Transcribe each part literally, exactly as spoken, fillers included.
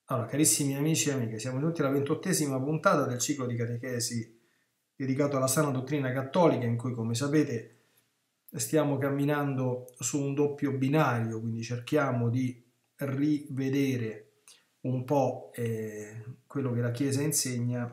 Allora, carissimi amici e amiche, siamo giunti alla ventottesima puntata del ciclo di catechesi dedicato alla sana dottrina cattolica, in cui, come sapete, stiamo camminando su un doppio binario, quindi cerchiamo di rivedere un po' eh, quello che la Chiesa insegna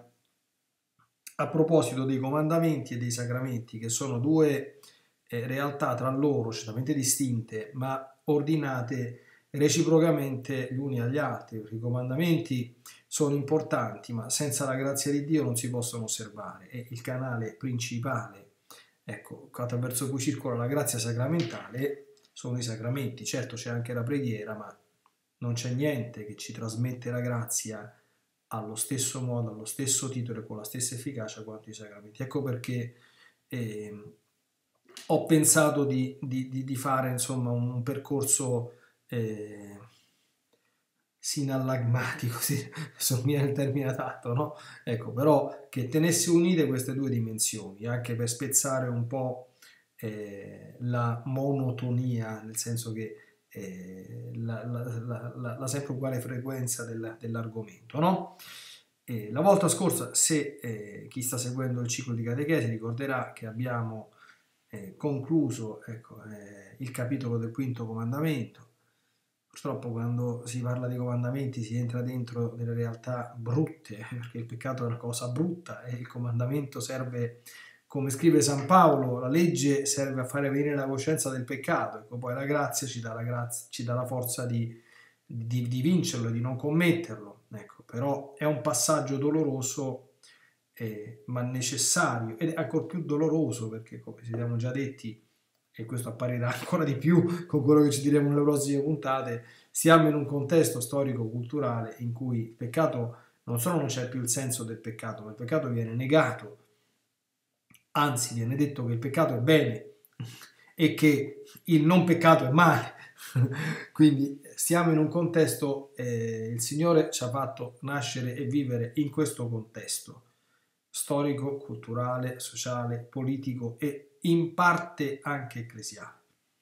a proposito dei comandamenti e dei sacramenti, che sono due eh, realtà tra loro certamente distinte, ma ordinate reciprocamente gli uni agli altri, perché i comandamenti sono importanti, ma senza la grazia di Dio non si possono osservare. E il canale principale, ecco, attraverso cui circola la grazia sacramentale, sono i sacramenti. Certo c'è anche la preghiera, ma non c'è niente che ci trasmette la grazia allo stesso modo, allo stesso titolo e con la stessa efficacia quanto i sacramenti. Ecco perché eh, ho pensato di, di, di, di fare insomma un, un percorso eh, sinallagmatico, sì, non mi è il termine adatto, no? Ecco, però che tenesse unite queste due dimensioni, anche per spezzare un po' eh, la monotonia, nel senso che eh, la, la, la, la, la sempre uguale frequenza del, dell'argomento, no? E la volta scorsa, se eh, chi sta seguendo il ciclo di catechesi ricorderà che abbiamo eh, concluso ecco, eh, il capitolo del quinto comandamento. Purtroppo quando si parla di comandamenti si entra dentro delle realtà brutte, perché il peccato è una cosa brutta e il comandamento serve, come scrive San Paolo, la legge serve a fare venire la coscienza del peccato, ecco, poi la grazia ci dà la, grazia, ci dà la forza di, di, di vincerlo, di non commetterlo, ecco, però è un passaggio doloroso eh, ma necessario, ed è ancora più doloroso perché, come ci siamo già detti, e questo apparirà ancora di più con quello che ci diremo nelle prossime puntate, siamo in un contesto storico-culturale in cui il peccato non solo non c'è più il senso del peccato, ma il peccato viene negato, anzi viene detto che il peccato è bene e che il non peccato è male. Quindi stiamo in un contesto, eh, il Signore ci ha fatto nascere e vivere in questo contesto storico, culturale, sociale, politico e in parte anche ecclesiale.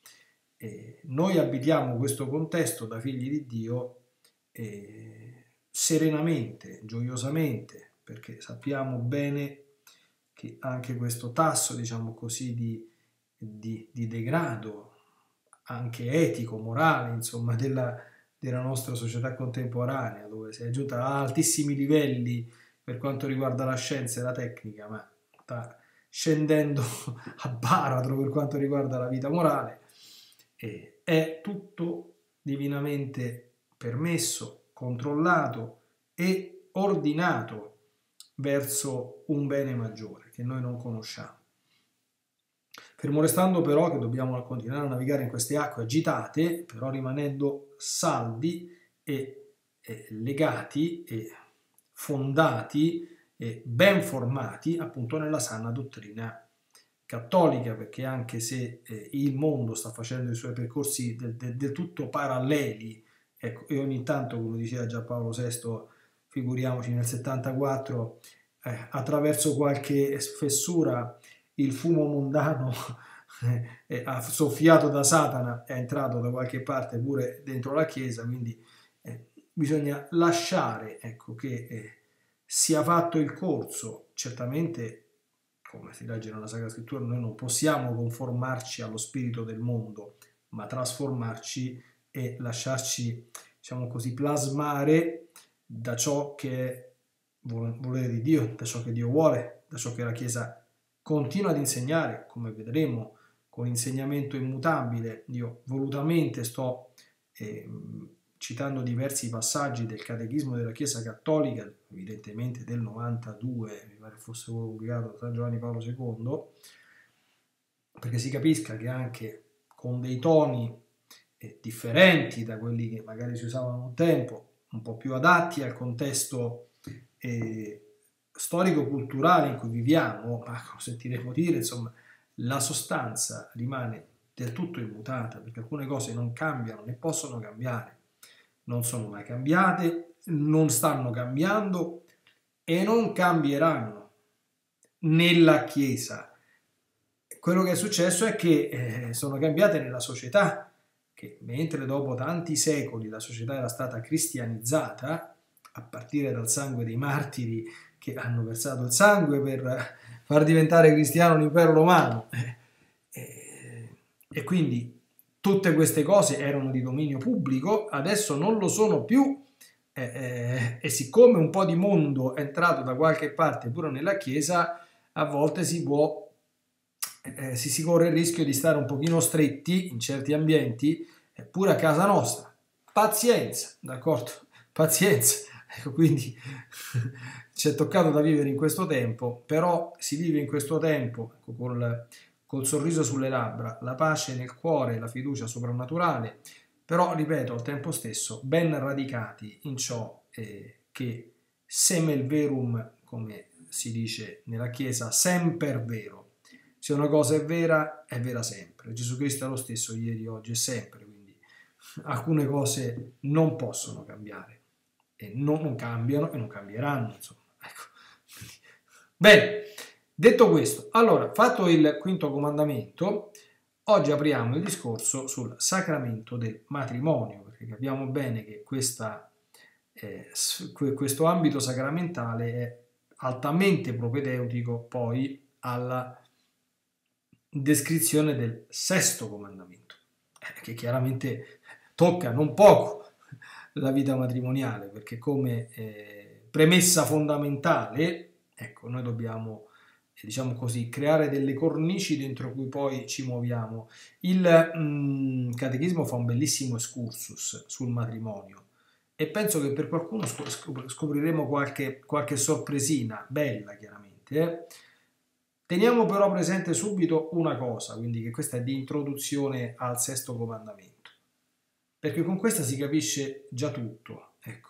E noi abitiamo questo contesto da figli di Dio eh, serenamente, gioiosamente, perché sappiamo bene che anche questo tasso, diciamo così, di, di, di degrado, anche etico, morale, insomma, della, della nostra società contemporanea, dove si è giunta a altissimi livelli per quanto riguarda la scienza e la tecnica, ma sta scendendo a baratro per quanto riguarda la vita morale, e è tutto divinamente permesso, controllato e ordinato verso un bene maggiore che noi non conosciamo. Fermo restando però che dobbiamo continuare a navigare in queste acque agitate, però rimanendo saldi e, e legati e fondati e ben formati appunto nella sana dottrina cattolica, perché anche se eh, il mondo sta facendo i suoi percorsi del, del, del tutto paralleli, ecco, e ogni tanto, come diceva già Paolo sesto, figuriamoci nel settantaquattro, eh, attraverso qualche fessura il fumo mondano eh, soffiato da Satana è entrato da qualche parte pure dentro la Chiesa, quindi eh, bisogna lasciare ecco, che eh, sia fatto il corso. Certamente, come si legge nella Sacra Scrittura, noi non possiamo conformarci allo spirito del mondo, ma trasformarci e lasciarci, diciamo così, plasmare da ciò che è volere di Dio, da ciò che Dio vuole, da ciò che la Chiesa continua ad insegnare, come vedremo, con insegnamento immutabile. Io volutamente sto eh, citando diversi passaggi del Catechismo della Chiesa Cattolica, evidentemente del novantadue, mi pare fosse pubblicato da San Giovanni Paolo secondo, perché si capisca che anche con dei toni eh, differenti da quelli che magari si usavano un tempo, un po' più adatti al contesto eh, storico-culturale in cui viviamo, ma sentiremo dire, insomma, la sostanza rimane del tutto immutata, perché alcune cose non cambiano né possono cambiare, non sono mai cambiate, non stanno cambiando e non cambieranno nella Chiesa. Quello che è successo è che eh, sono cambiate nella società, che mentre dopo tanti secoli la società era stata cristianizzata, a partire dal sangue dei martiri che hanno versato il sangue per far diventare cristiano l'impero romano. E, e quindi tutte queste cose erano di dominio pubblico, adesso non lo sono più, eh, eh, e siccome un po' di mondo è entrato da qualche parte pure nella Chiesa, a volte si può, eh, si, si corre il rischio di stare un pochino stretti in certi ambienti, eh, pure a casa nostra. Pazienza, d'accordo? Pazienza. Ecco, quindi ci è toccato da vivere in questo tempo, però si vive in questo tempo ecco, col, col sorriso sulle labbra, la pace nel cuore, la fiducia soprannaturale, però, ripeto, al tempo stesso, ben radicati in ciò eh, che semel verum, come si dice nella Chiesa, semper vero. Se una cosa è vera, è vera sempre. Gesù Cristo è lo stesso ieri, oggi e sempre, quindi alcune cose non possono cambiare, e non, non cambiano e non cambieranno, insomma. Ecco. Bene, detto questo, allora, fatto il quinto comandamento, oggi apriamo il discorso sul sacramento del matrimonio, perché capiamo bene che questa, eh, questo ambito sacramentale è altamente propedeutico poi alla descrizione del sesto comandamento, eh, che chiaramente tocca non poco la vita matrimoniale, perché come eh, premessa fondamentale, ecco, noi dobbiamo diciamo così, creare delle cornici dentro cui poi ci muoviamo. Il mh, Catechismo fa un bellissimo excursus sul matrimonio e penso che per qualcuno scop- scopriremo qualche, qualche sorpresina, bella chiaramente. Eh? Teniamo però presente subito una cosa, quindi che questa è di introduzione al sesto comandamento, perché con questa si capisce già tutto. Ecco.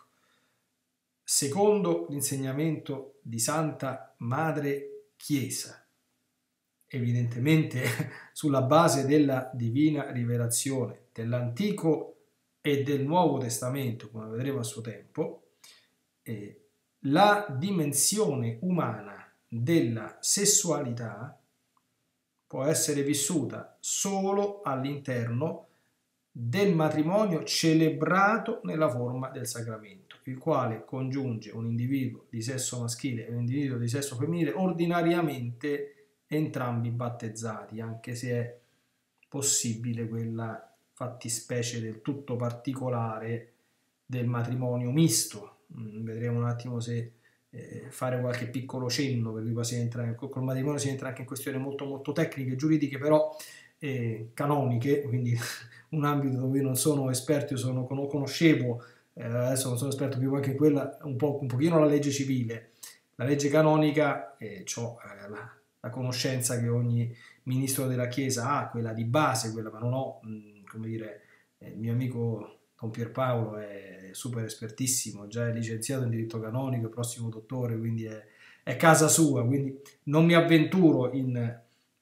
Secondo l'insegnamento di Santa Madre Chiesa, evidentemente sulla base della divina rivelazione dell'Antico e del Nuovo Testamento, come vedremo a suo tempo, eh, la dimensione umana della sessualità può essere vissuta solo all'interno del matrimonio celebrato nella forma del sacramento, il quale congiunge un individuo di sesso maschile e un individuo di sesso femminile ordinariamente entrambi battezzati, anche se è possibile quella fattispecie del tutto particolare del matrimonio misto. Vedremo un attimo se eh, fare qualche piccolo cenno, perché poi si entra, col matrimonio si entra anche in questioni molto molto tecniche, giuridiche, però eh, canoniche, quindi un ambito dove io non sono esperto, io sono, conoscevo, eh, adesso non sono esperto più anche in quella, un, po', un pochino la legge civile, la legge canonica, eh, ho eh, la, la conoscenza che ogni ministro della Chiesa ha, quella di base, quella, ma non ho, mh, come dire, eh, il mio amico Don Pierpaolo è super espertissimo, già è licenziato in diritto canonico, è prossimo dottore, quindi è, è casa sua, quindi non mi avventuro in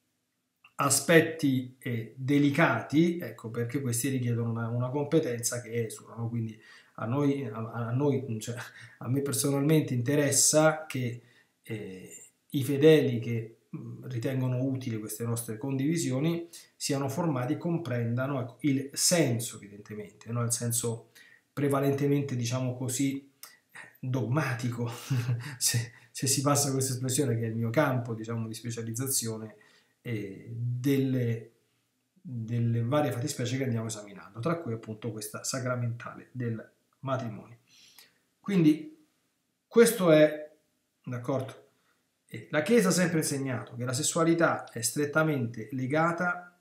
aspetti eh, delicati, ecco, perché questi richiedono una, una competenza che esula, no? Quindi a noi, a, a noi cioè, a me personalmente interessa che eh, i fedeli che mh, ritengono utili queste nostre condivisioni siano formati e comprendano ecco, il senso, evidentemente, no? Il senso prevalentemente, diciamo così, dogmatico, se, se si passa questa espressione, che è il mio campo, diciamo, di specializzazione, e delle, delle varie fattispecie che andiamo esaminando, tra cui appunto questa sacramentale del matrimonio. Quindi questo è, d'accordo? E la Chiesa ha sempre insegnato che la sessualità è strettamente legata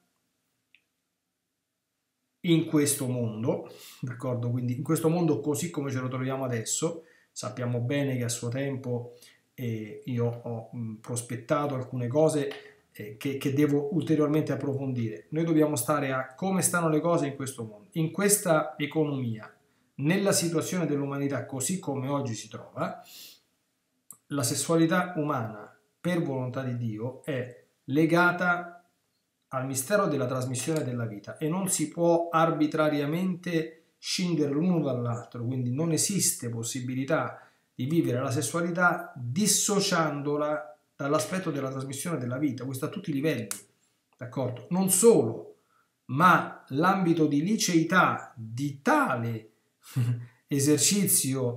in questo mondo, d'accordo? Quindi in questo mondo così come ce lo troviamo adesso. Sappiamo bene che a suo tempo eh, io ho mh, prospettato alcune cose eh, che, che devo ulteriormente approfondire. Noi dobbiamo stare a come stanno le cose in questo mondo, in questa economia, nella situazione dell'umanità così come oggi si trova. La sessualità umana, per volontà di Dio, è legata al mistero della trasmissione della vita e non si può arbitrariamente scindere l'uno dall'altro, quindi non esiste possibilità di vivere la sessualità dissociandola dall'aspetto della trasmissione della vita, questo a tutti i livelli, d'accordo? Non solo, ma l'ambito di liceità di tale esercizio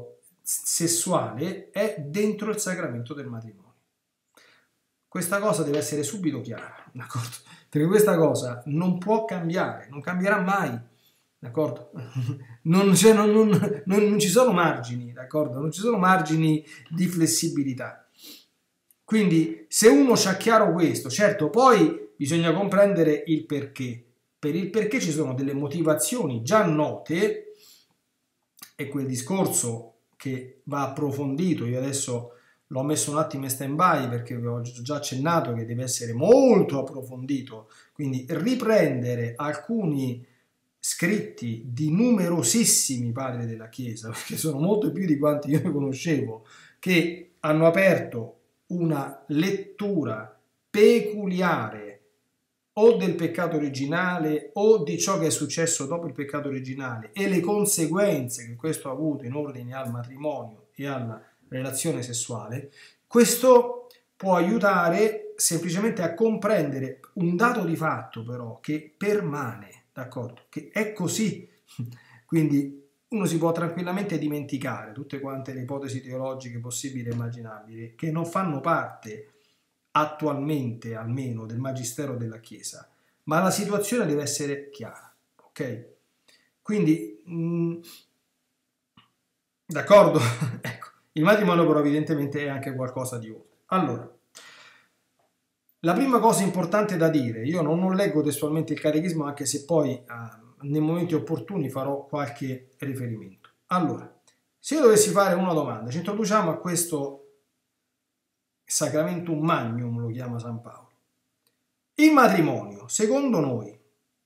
sessuale è dentro il sacramento del matrimonio. Questa cosa deve essere subito chiara, d'accordo? Perché questa cosa non può cambiare, non cambierà mai, d'accordo? Non, cioè, non, non, non, non ci sono margini, d'accordo? Non ci sono margini di flessibilità. Quindi se uno c'ha chiaro questo, certo, poi bisogna comprendere il perché. Per il perché ci sono delle motivazioni già note, e quel discorso che va approfondito, io adesso l'ho messo un attimo in stand-by perché vi ho già accennato che deve essere molto approfondito, quindi riprendere alcuni scritti di numerosissimi padri della Chiesa, perché sono molto più di quanti io ne conoscevo, che hanno aperto una lettura peculiare o del peccato originale o di ciò che è successo dopo il peccato originale e le conseguenze che questo ha avuto in ordine al matrimonio e alla relazione sessuale. Questo può aiutare semplicemente a comprendere un dato di fatto però che permane, d'accordo? Che è così. Quindi uno si può tranquillamente dimenticare tutte quante le ipotesi teologiche possibili e immaginabili che non fanno parte attualmente almeno del magistero della Chiesa, ma la situazione deve essere chiara, ok? Quindi, mh, d'accordo? Ecco, il matrimonio però evidentemente è anche qualcosa di oltre. Allora, la prima cosa importante da dire, io non, non leggo testualmente il catechismo, anche se poi eh, nei momenti opportuni farò qualche riferimento. Allora, se io dovessi fare una domanda, ci introduciamo a questo Sacramentum Magnum, lo chiama San Paolo. Il matrimonio, secondo noi,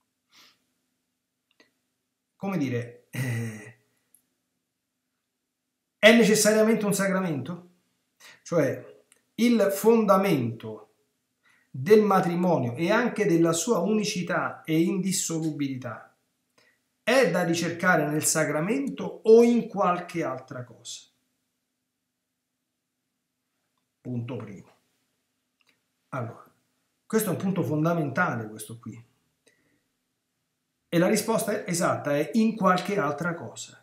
come dire, eh, è necessariamente un sacramento? Cioè, il fondamento del matrimonio e anche della sua unicità e indissolubilità è da ricercare nel sacramento o in qualche altra cosa? Punto primo. Allora, questo è un punto fondamentale, questo qui. E la risposta esatta è in qualche altra cosa.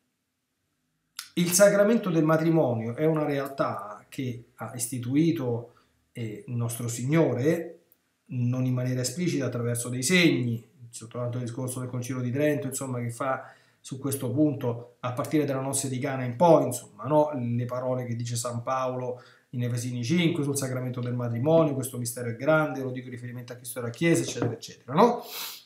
Il sacramento del matrimonio è una realtà che ha istituito eh, il nostro Signore, non in maniera esplicita, attraverso dei segni, soltanto il discorso del Concilio di Trento, insomma, che fa su questo punto, a partire dalla nozze di Cana in poi, insomma, no? Le parole che dice San Paolo in Efesini cinque sul sacramento del matrimonio, questo mistero è grande, lo dico in riferimento a Cristo e alla Chiesa, eccetera, eccetera, no?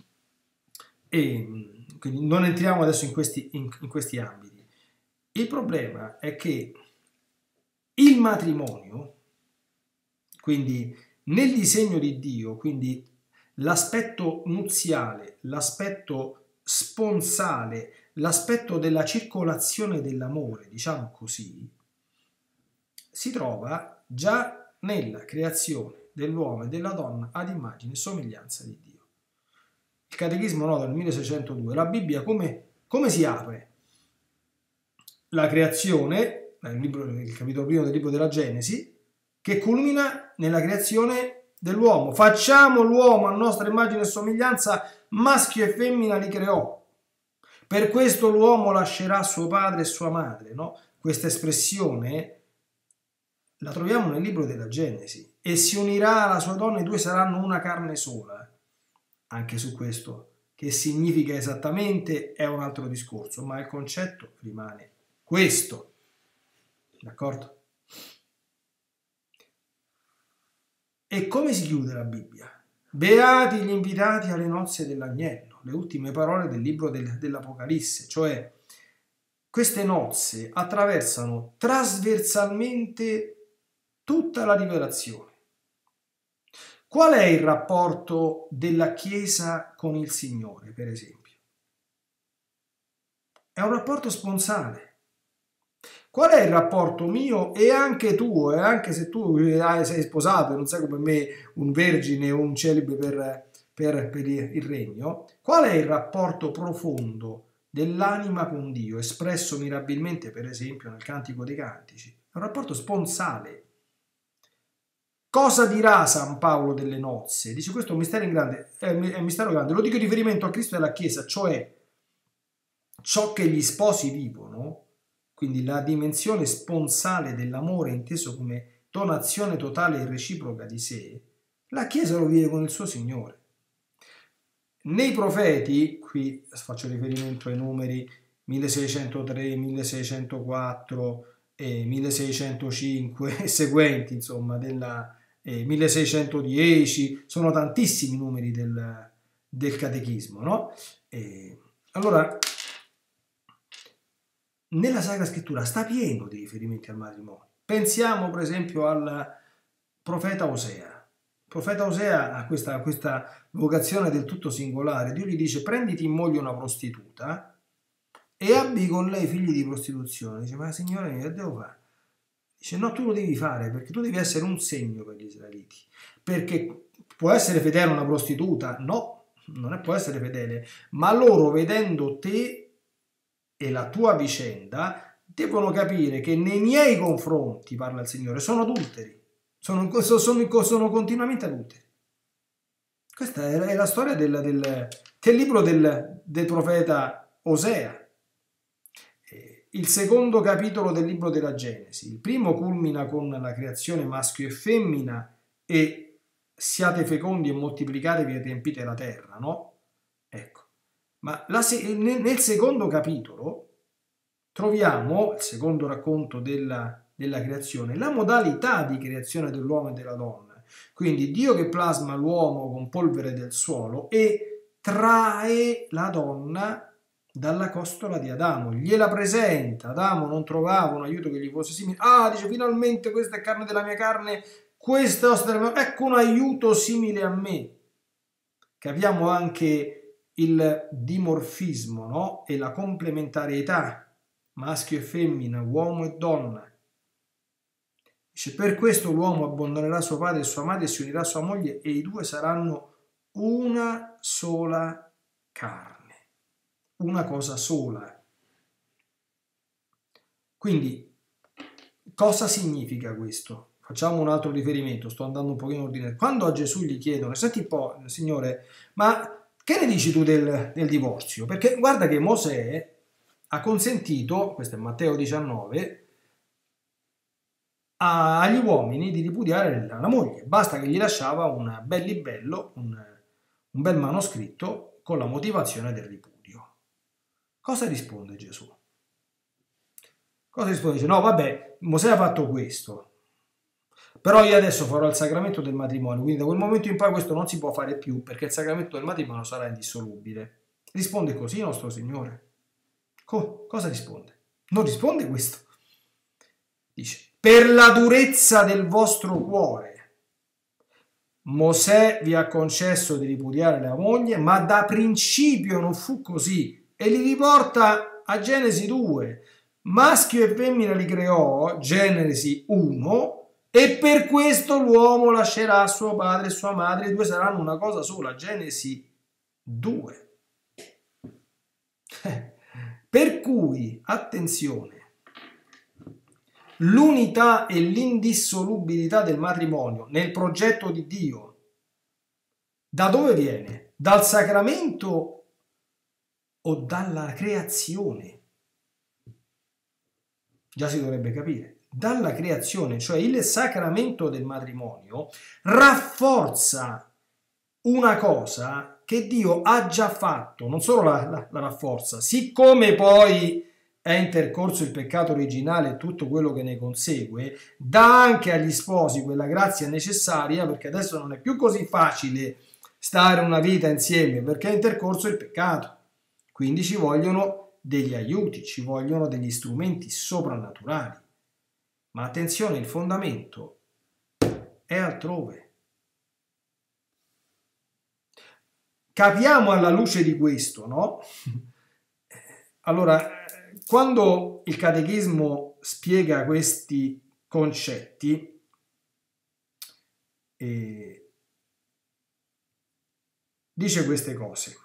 E quindi non entriamo adesso in questi, in, in questi ambiti. Il problema è che il matrimonio, quindi nel disegno di Dio, quindi l'aspetto nuziale, l'aspetto sponsale, l'aspetto della circolazione dell'amore, diciamo così, si trova già nella creazione dell'uomo e della donna ad immagine e somiglianza di Dio. Il Catechismo nota nel milleseicentodue, la Bibbia come, come si apre? La creazione, il, libro, il capitolo primo del libro della Genesi, che culmina nella creazione dell'uomo. Facciamo l'uomo a nostra immagine e somiglianza, maschio e femmina li creò. Per questo l'uomo lascerà suo padre e sua madre, no? Questa espressione la troviamo nel libro della Genesi. E si unirà alla sua donna, i due saranno una carne sola. Anche su questo, che significa esattamente, è un altro discorso, ma il concetto rimane questo. D'accordo? E come si chiude la Bibbia? Beati gli invitati alle nozze dell'agnello, le ultime parole del libro del, dell'Apocalisse, cioè queste nozze attraversano trasversalmente tutta la rivelazione. Qual è il rapporto della Chiesa con il Signore, per esempio? È un rapporto sponsale. Qual è il rapporto mio e anche tuo, e anche se tu sei sposato e non sei come me un vergine o un celibe per, per, per il regno, qual è il rapporto profondo dell'anima con Dio, espresso mirabilmente per esempio nel Cantico dei Cantici? È un rapporto sponsale. Cosa dirà San Paolo delle nozze? Dice questo è un mistero grande, è un mistero grande, lo dico in riferimento a Cristo e alla Chiesa, cioè ciò che gli sposi vivono quindi la dimensione sponsale dell'amore inteso come donazione totale e reciproca di sé, la Chiesa lo vive con il suo Signore. Nei profeti, qui faccio riferimento ai numeri milleseicentotre, milleseicentoquattro, eh, milleseicentocinque e seguenti, insomma, della, eh, milleseicentodieci, sono tantissimi numeri del, del catechismo, no? Eh, allora, nella Sacra Scrittura sta pieno di riferimenti al matrimonio. Pensiamo per esempio al profeta Osea. Il profeta Osea ha questa, questa vocazione del tutto singolare. Dio gli dice: prenditi in moglie una prostituta e abbi con lei figli di prostituzione. Dice: ma Signore mio, che devo fare? Dice: no, tu lo devi fare perché tu devi essere un segno per gli israeliti. Perché può essere fedele una prostituta? No, non è, può essere fedele, ma loro vedendo te e la tua vicenda devono capire che nei miei confronti, parla il Signore, sono adulteri, sono, sono, sono continuamente adulteri. Questa è la storia del, del, del libro del, del profeta Osea, il secondo capitolo del libro della Genesi. Il primo culmina con la creazione maschio e femmina e siate fecondi e moltiplicatevi e riempite la terra, no? Ecco. Ma la, nel secondo capitolo troviamo, il secondo racconto della, della creazione, la modalità di creazione dell'uomo e della donna. Quindi Dio che plasma l'uomo con polvere del suolo e trae la donna dalla costola di Adamo, gliela presenta. Adamo non trovava un aiuto che gli fosse simile. Ah, dice: finalmente questa è carne della mia carne, questa è ossa della mia... ecco un aiuto simile a me. Capiamo anche il dimorfismo, no? E la complementarietà, maschio e femmina, uomo e donna. Dice: per questo l'uomo abbandonerà suo padre e sua madre e si unirà a sua moglie e i due saranno una sola carne, una cosa sola. Quindi cosa significa questo? Facciamo un altro riferimento, sto andando un pochino in ordine. Quando a Gesù gli chiedono: senti un po', Signore, ma che ne dici tu del, del divorzio? Perché guarda che Mosè ha consentito, questo è Matteo diciannove, a, agli uomini di ripudiare la, la moglie. Basta che gli lasciava un bel libello, un, un bel manoscritto con la motivazione del ripudio. Cosa risponde Gesù? Cosa risponde? Dice: no, vabbè, Mosè ha fatto questo, però io adesso farò il sacramento del matrimonio, quindi da quel momento in poi questo non si può fare più perché il sacramento del matrimonio sarà indissolubile. Risponde così nostro Signore? Co- cosa risponde? Non risponde questo. Dice: per la durezza del vostro cuore Mosè vi ha concesso di ripudiare la moglie, ma da principio non fu così. E li riporta a Genesi due. Maschio e femmina li creò, Genesi uno, e per questo l'uomo lascerà suo padre e sua madre, i due saranno una cosa sola, Genesi due. Per cui, attenzione, l'unità e l'indissolubilità del matrimonio nel progetto di Dio, da dove viene? Dal sacramento o dalla creazione? Già si dovrebbe capire. Dalla creazione, cioè il sacramento del matrimonio rafforza una cosa che Dio ha già fatto, non solo la, la, la rafforza, siccome poi è intercorso il peccato originale e tutto quello che ne consegue, dà anche agli sposi quella grazia necessaria, perché adesso non è più così facile stare una vita insieme perché è intercorso il peccato. Quindi ci vogliono degli aiuti, ci vogliono degli strumenti soprannaturali. Ma attenzione, il fondamento è altrove. Capiamo alla luce di questo, no? Allora, quando il catechismo spiega questi concetti, eh, dice queste cose.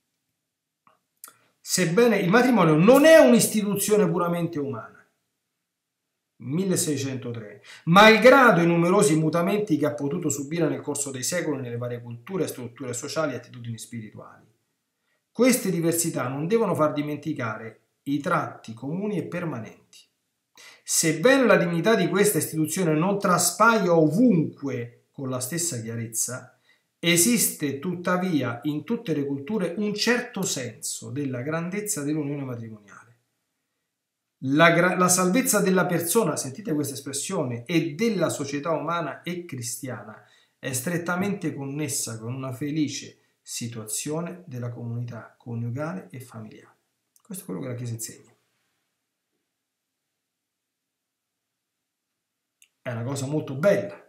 Sebbene il matrimonio non è un'istituzione puramente umana, milleseicentotre, malgrado i numerosi mutamenti che ha potuto subire nel corso dei secoli nelle varie culture, strutture sociali e attitudini spirituali. Queste diversità non devono far dimenticare i tratti comuni e permanenti. Sebbene la dignità di questa istituzione non traspaia ovunque con la stessa chiarezza, esiste tuttavia in tutte le culture un certo senso della grandezza dell'unione matrimoniale. La, la salvezza della persona, sentite questa espressione, e della società umana e cristiana è strettamente connessa con una felice situazione della comunità coniugale e familiare. Questo è quello che la Chiesa insegna. È una cosa molto bella.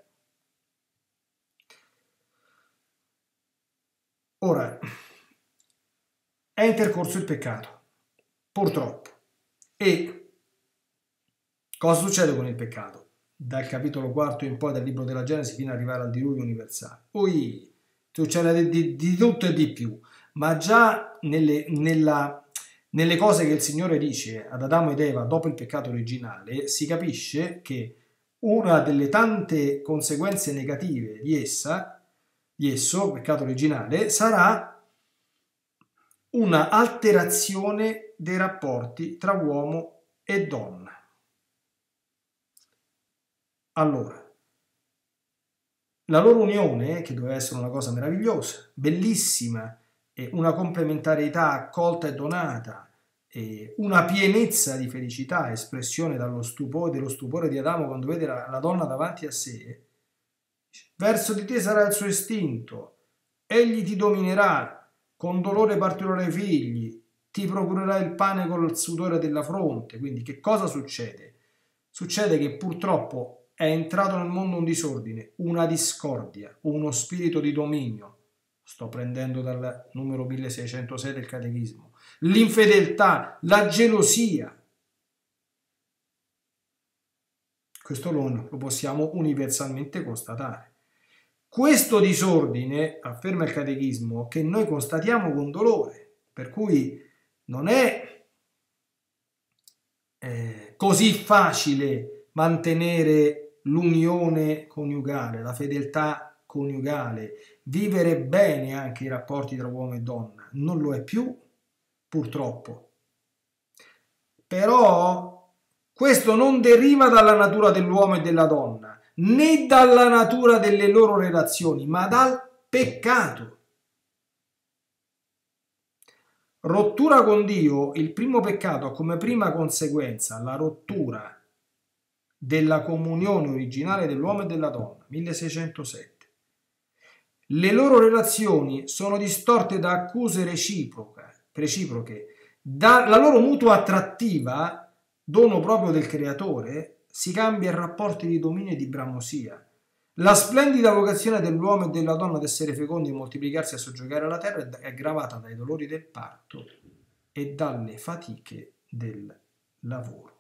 Ora, è intercorso il peccato, purtroppo. E cosa succede con il peccato? Dal capitolo quarto in poi del libro della Genesi fino ad arrivare al diluvio universale. Ui, succede di, di tutto e di più, ma già nelle, nella, nelle cose che il Signore dice ad Adamo ed Eva dopo il peccato originale, si capisce che una delle tante conseguenze negative di essa, di esso, il peccato originale, sarà una alterazione dei rapporti tra uomo e donna. Allora, la loro unione, che doveva essere una cosa meravigliosa, bellissima, e una complementarietà accolta e donata, e una pienezza di felicità, espressione dallo stupore, dello stupore di Adamo quando vede la, la donna davanti a sé, verso di te sarà il suo istinto, egli ti dominerà, con dolore partirà i figli, ti procurerà il pane col sudore della fronte. Quindi che cosa succede? Succede che purtroppo è entrato nel mondo un disordine, una discordia, uno spirito di dominio. Sto prendendo dal numero milleseicentosei del Catechismo. L'infedeltà, la gelosia. Questo lo, lo possiamo universalmente constatare. Questo disordine, afferma il Catechismo, che noi constatiamo con dolore, per cui non è eh, così facile mantenere l'unione coniugale, la fedeltà coniugale, vivere bene anche i rapporti tra uomo e donna. Non lo è più, purtroppo. Però questo non deriva dalla natura dell'uomo e della donna, né dalla natura delle loro relazioni, ma dal peccato. Rottura con Dio, il primo peccato ha come prima conseguenza la rottura della comunione originale dell'uomo e della donna, milleseicentosette. Le loro relazioni sono distorte da accuse reciproche, reciproche. Dalla loro mutua attrattiva, dono proprio del creatore, si cambia in rapporti di dominio e di bramosia. La splendida vocazione dell'uomo e della donna ad essere fecondi e moltiplicarsi e a soggiogare la terra è gravata dai dolori del parto e dalle fatiche del lavoro.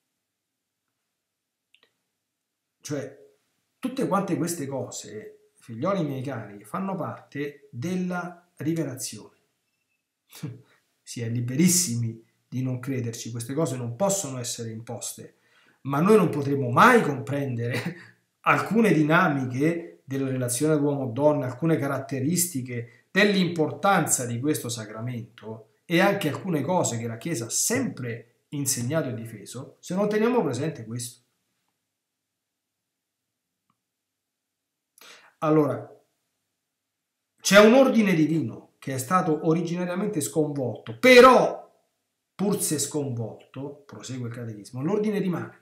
Cioè, tutte quante queste cose, figlioli miei cari, fanno parte della rivelazione. Si è liberissimi di non crederci, queste cose non possono essere imposte, ma noi non potremo mai comprendere alcune dinamiche della relazione uomo-donna, alcune caratteristiche dell'importanza di questo sacramento e anche alcune cose che la Chiesa ha sempre insegnato e difeso, se non teniamo presente questo. Allora, c'è un ordine divino che è stato originariamente sconvolto, però, pur se sconvolto, prosegue il Catechismo, l'ordine rimane.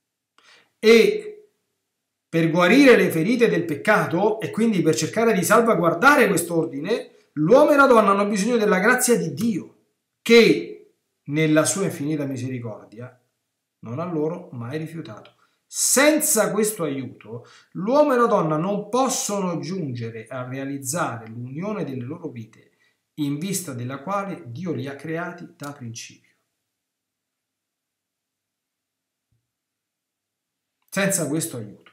E per guarire le ferite del peccato e quindi per cercare di salvaguardare questo ordine, l'uomo e la donna hanno bisogno della grazia di Dio, che nella sua infinita misericordia non ha loro mai rifiutato. Senza questo aiuto, l'uomo e la donna non possono giungere a realizzare l'unione delle loro vite, in vista della quale Dio li ha creati da principio. Senza questo aiuto.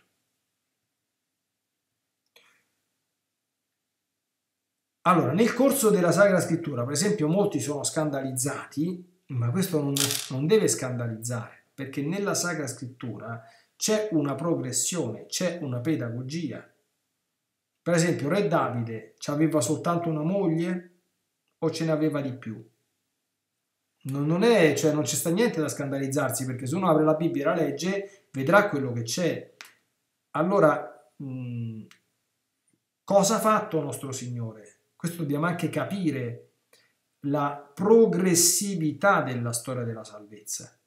Allora, nel corso della Sacra Scrittura, per esempio, molti sono scandalizzati, ma questo non, non deve scandalizzare, perché nella Sacra Scrittura c'è una progressione, c'è una pedagogia. Per esempio, Re Davide aveva soltanto una moglie o ce ne aveva di più? Non, non è, cioè non ci sta niente da scandalizzarsi, perché se uno apre la Bibbia e la legge, vedrà quello che c'è. Allora, mh, cosa ha fatto nostro Signore? Questo dobbiamo anche capire la progressività della storia della salvezza,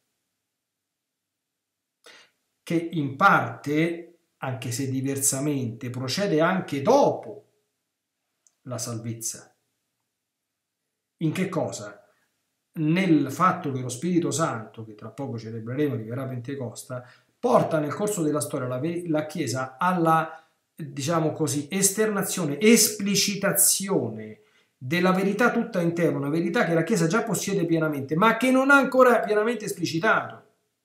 che in parte, anche se diversamente, procede anche dopo la salvezza. In che cosa? Nel fatto che lo Spirito Santo, che tra poco celebreremo, arriverà a Pentecosta, porta nel corso della storia la, la Chiesa alla, diciamo così, esternazione, esplicitazione della verità tutta interna, una verità che la Chiesa già possiede pienamente, ma che non ha ancora pienamente esplicitato.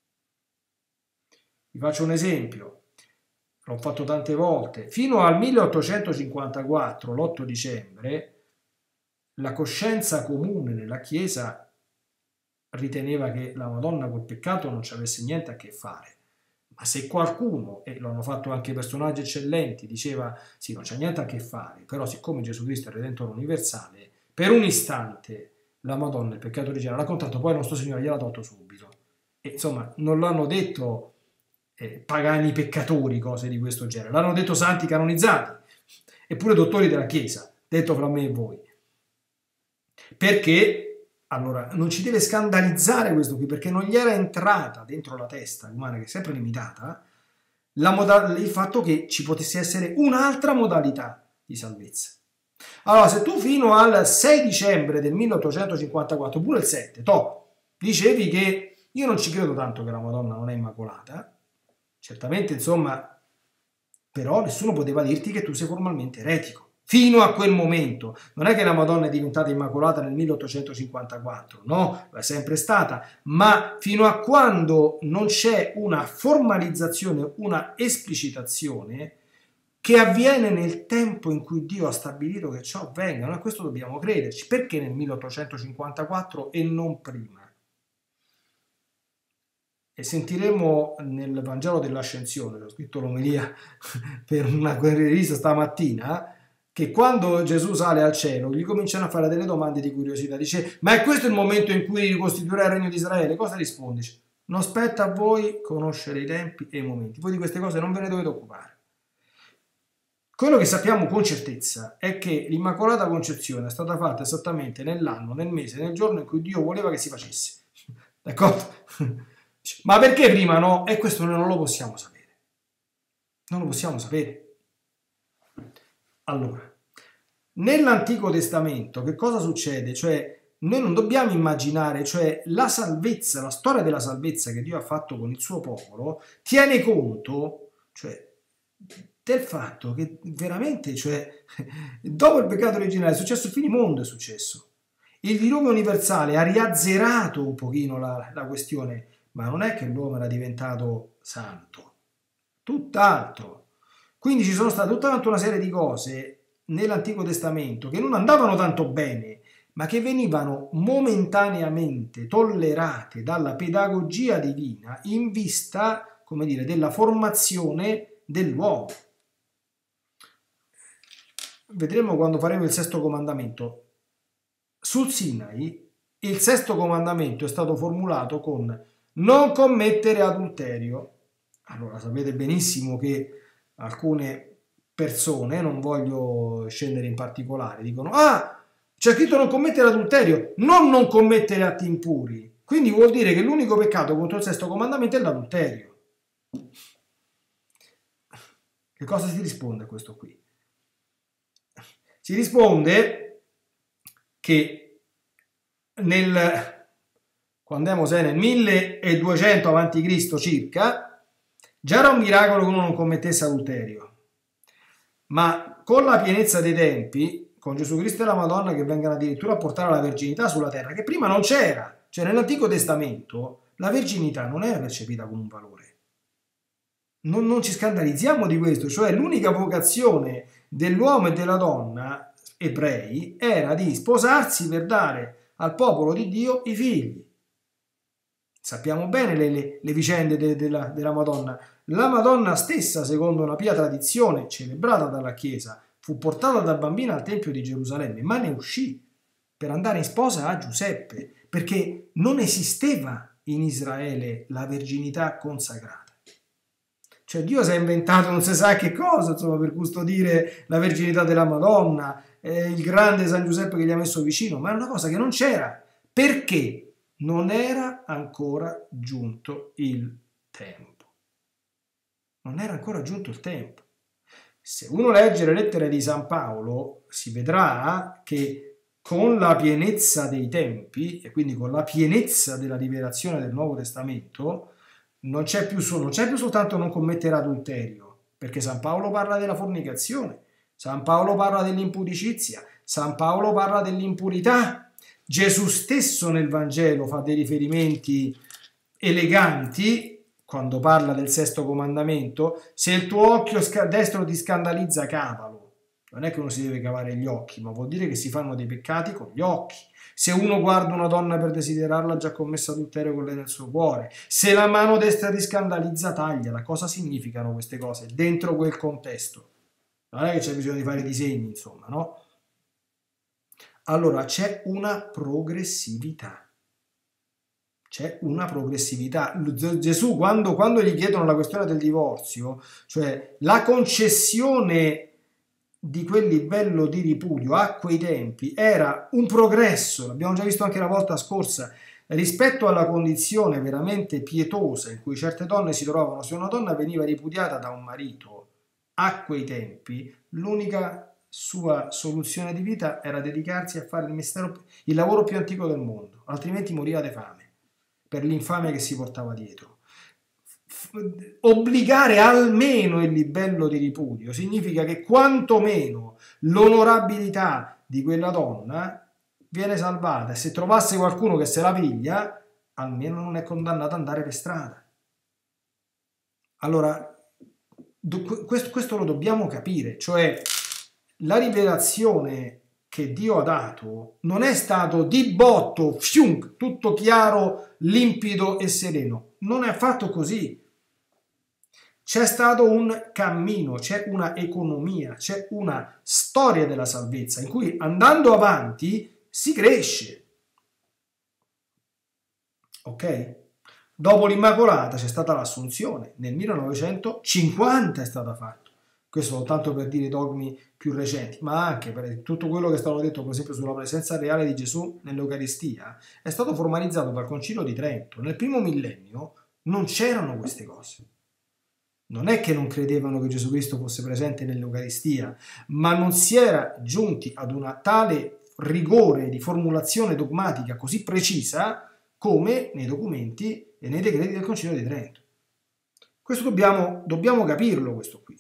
Vi faccio un esempio, l'ho fatto tante volte. Fino al milleottocentocinquantaquattro, l'otto dicembre, la coscienza comune nella Chiesa riteneva che la Madonna col peccato non ci avesse niente a che fare. Ma se qualcuno, e lo hanno fatto anche personaggi eccellenti, diceva sì, non c'è niente a che fare, però siccome Gesù Cristo è il Redentore universale, per un istante la Madonna il peccato originale l'ha contato, poi il nostro Signore gliel'ha tolto subito. E insomma, non l'hanno detto eh, pagani peccatori, cose di questo genere, l'hanno detto santi canonizzati, eppure dottori della Chiesa, detto fra me e voi. Perché? Allora, non ci deve scandalizzare questo qui, perché non gli era entrata dentro la testa umana, che è sempre limitata, la il fatto che ci potesse essere un'altra modalità di salvezza. Allora, se tu fino al sei dicembre del milleottocentocinquantaquattro, pure il sette, to, dicevi che io non ci credo tanto che la Madonna non è immacolata, certamente, insomma, però nessuno poteva dirti che tu sei formalmente eretico. Fino a quel momento, non è che la Madonna è diventata immacolata nel milleottocentocinquantaquattro, no, lo è sempre stata, ma fino a quando non c'è una formalizzazione, una esplicitazione che avviene nel tempo in cui Dio ha stabilito che ciò avvenga. Noi a questo dobbiamo crederci. Perché nel milleottocentocinquantaquattro e non prima? E sentiremo nel Vangelo dell'Ascensione, ho scritto l'omelia per una rivista stamattina, che quando Gesù sale al cielo gli cominciano a fare delle domande di curiosità. Dice, ma è questo il momento in cui ricostituirà il regno di Israele? Cosa risponde? Dice, non spetta a voi conoscere i tempi e i momenti. Voi di queste cose non ve ne dovete occupare. Quello che sappiamo con certezza è che l'Immacolata Concezione è stata fatta esattamente nell'anno, nel mese, nel giorno in cui Dio voleva che si facesse. D'accordo? Ma perché prima no? E questo noi non lo possiamo sapere. Non lo possiamo sapere. Allora, nell'Antico Testamento che cosa succede? Cioè, noi non dobbiamo immaginare, cioè la salvezza, la storia della salvezza che Dio ha fatto con il suo popolo, tiene conto, cioè, del fatto che veramente, cioè, dopo il peccato originale è successo il finimondo, è successo. Il diluvio universale ha riazzerato un pochino la, la questione, ma non è che l'uomo era diventato santo, tutt'altro. Quindi ci sono state tutta una serie di cose nell'Antico Testamento che non andavano tanto bene, ma che venivano momentaneamente tollerate dalla pedagogia divina in vista, come dire, della formazione dell'uomo. Vedremo quando faremo il sesto comandamento. Sul Sinai il sesto comandamento è stato formulato con non commettere adulterio. Allora sapete benissimo che alcune persone, non voglio scendere in particolare, dicono ah, c'è scritto non commettere adulterio, non non commettere atti impuri. Quindi vuol dire che l'unico peccato contro il sesto comandamento è l'adulterio. Che cosa si risponde a questo qui? Si risponde che nel, quando andiamo nel milleduecento avanti Cristo circa, già era un miracolo che uno non commettesse adulterio, ma con la pienezza dei tempi, con Gesù Cristo e la Madonna che vengono addirittura a portare la verginità sulla terra, che prima non c'era, cioè nell'Antico Testamento la verginità non era percepita come un valore. Non, non ci scandalizziamo di questo, cioè l'unica vocazione dell'uomo e della donna ebrei era di sposarsi per dare al popolo di Dio i figli. Sappiamo bene le, le, le vicende de, de la, della Madonna. La Madonna stessa, secondo una pia tradizione celebrata dalla Chiesa, fu portata da bambina al Tempio di Gerusalemme, ma ne uscì per andare in sposa a Giuseppe, perché non esisteva in Israele la verginità consacrata. Cioè Dio si è inventato non si sa che cosa, insomma, per custodire la verginità della Madonna, eh, il grande San Giuseppe che gli ha messo vicino, ma è una cosa che non c'era. Perché? Non era ancora giunto il tempo. Non era ancora giunto il tempo. Se uno legge le lettere di San Paolo, si vedrà che con la pienezza dei tempi, e quindi con la pienezza della rivelazione del Nuovo Testamento, non c'è più, non c'è più soltanto non commettere adulterio, perché San Paolo parla della fornicazione, San Paolo parla dell'impudicizia, San Paolo parla dell'impurità. Gesù stesso nel Vangelo fa dei riferimenti eleganti quando parla del sesto comandamento: se il tuo occhio destro ti scandalizza, cavalo. Non è che uno si deve cavare gli occhi, ma vuol dire che si fanno dei peccati con gli occhi. Se uno guarda una donna per desiderarla, ha già commesso adulterio con lei nel suo cuore. Se la mano destra ti scandalizza, tagliala. Cosa significano queste cose dentro quel contesto? Non è che c'è bisogno di fare disegni, insomma, no? Allora c'è una progressività. C'è una progressività. Gesù, quando, quando gli chiedono la questione del divorzio, cioè la concessione di quel livello di ripudio a quei tempi era un progresso, l'abbiamo già visto anche la volta scorsa, rispetto alla condizione veramente pietosa in cui certe donne si trovavano. Se una donna veniva ripudiata da un marito a quei tempi, l'unica sua soluzione di vita era dedicarsi a fare il mistero, il lavoro più antico del mondo, altrimenti moriva di fame per l'infamia che si portava dietro. Obbligare almeno il livello di ripudio significa che quantomeno l'onorabilità di quella donna viene salvata, e se trovasse qualcuno che se la piglia, almeno non è condannato ad andare per strada. Allora, questo, questo lo dobbiamo capire, cioè la rivelazione che Dio ha dato non è stato di botto, fiunk, tutto chiaro, limpido e sereno. Non è affatto così. C'è stato un cammino, c'è una economia, c'è una storia della salvezza in cui andando avanti si cresce. Ok? Dopo l'Immacolata c'è stata l'Assunzione, nel millenovecentocinquanta è stata fatta. Questo soltanto per dire i dogmi più recenti, ma anche per tutto quello che è stato detto, per esempio, sulla presenza reale di Gesù nell'Eucaristia, è stato formalizzato dal Concilio di Trento. Nel primo millennio non c'erano queste cose. Non è che non credevano che Gesù Cristo fosse presente nell'Eucaristia, ma non si era giunti ad una tale rigore di formulazione dogmatica così precisa come nei documenti e nei decreti del Concilio di Trento. Questo dobbiamo, dobbiamo capirlo, questo qui.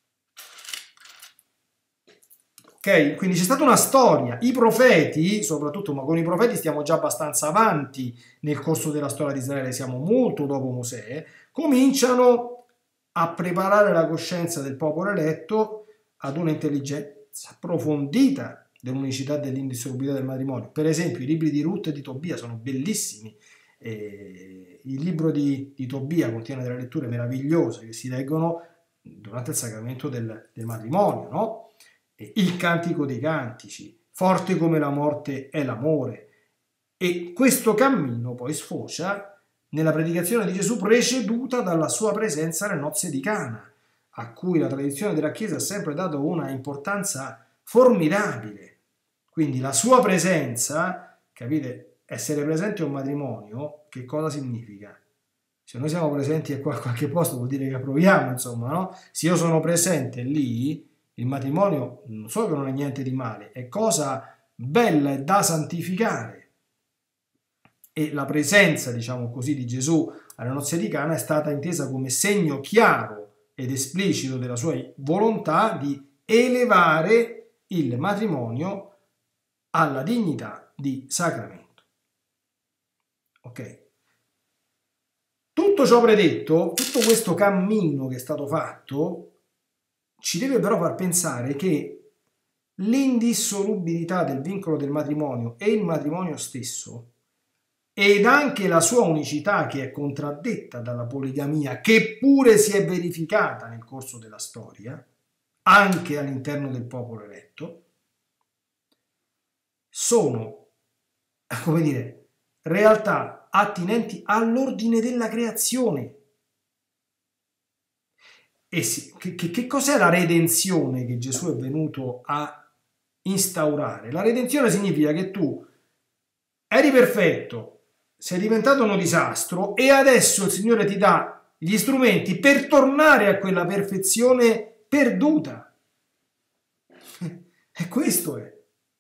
Ok? Quindi c'è stata una storia. I profeti, soprattutto, ma con i profeti stiamo già abbastanza avanti nel corso della storia di Israele, siamo molto dopo Mosè, cominciano a preparare la coscienza del popolo eletto ad una intelligenza approfondita dell'unicità e dell'indissolubilità del matrimonio. Per esempio, i libri di Ruth e di Tobia sono bellissimi. Eh, il libro di, di Tobia contiene delle letture meravigliose che si leggono durante il sacramento del, del matrimonio, no? Eh, il Cantico dei Cantici, forte come la morte è l'amore. E questo cammino poi sfocia nella predicazione di Gesù, preceduta dalla sua presenza alle nozze di Cana, a cui la tradizione della Chiesa ha sempre dato una importanza formidabile. Quindi la sua presenza, capite, essere presenti a un matrimonio, che cosa significa? Se noi siamo presenti a qualche posto vuol dire che approviamo, insomma, no? Se io sono presente lì, il matrimonio non solo che non è niente di male, è cosa bella e da santificare. E la presenza, diciamo così, di Gesù alle nozze di Cana è stata intesa come segno chiaro ed esplicito della sua volontà di elevare il matrimonio alla dignità di sacramento. Ok? Tutto ciò predetto, tutto questo cammino che è stato fatto, ci deve però far pensare che l'indissolubilità del vincolo del matrimonio e il matrimonio stesso, ed anche la sua unicità, che è contraddetta dalla poligamia, che pure si è verificata nel corso della storia, anche all'interno del popolo eletto, sono come dire, realtà attinenti all'ordine della creazione. E sì, che, che, che cos'è la redenzione che Gesù è venuto a instaurare? La redenzione significa che tu eri perfetto, sei diventato uno disastro e adesso il Signore ti dà gli strumenti per tornare a quella perfezione perduta. E questo è.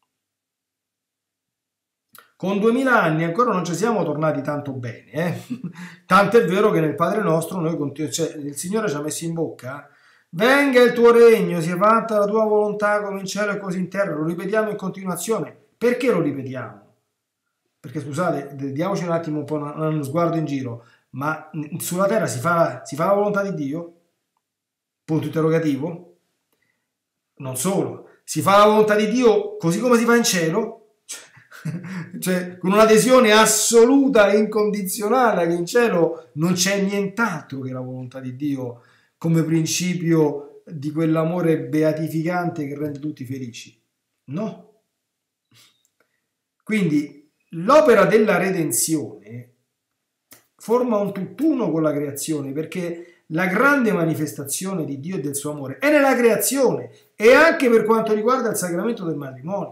Con duemila anni ancora non ci siamo tornati tanto bene, eh? Tanto è vero che nel Padre Nostro noi continu- cioè, il Signore ci ha messo in bocca: venga il tuo regno, sia fatta la tua volontà come in cielo e così in terra. Lo ripetiamo in continuazione. Perché lo ripetiamo? Perché scusate, diamoci un attimo un po' uno sguardo in giro, ma sulla terra si fa, si fa la volontà di Dio? Punto interrogativo. Non solo, si fa la volontà di Dio così come si fa in cielo? Cioè, con un'adesione assoluta e incondizionale, che in cielo non c'è nient'altro che la volontà di Dio come principio di quell'amore beatificante che rende tutti felici. No. Quindi l'opera della redenzione forma un tutt'uno con la creazione, perché la grande manifestazione di Dio e del suo amore è nella creazione, e anche per quanto riguarda il sacramento del matrimonio.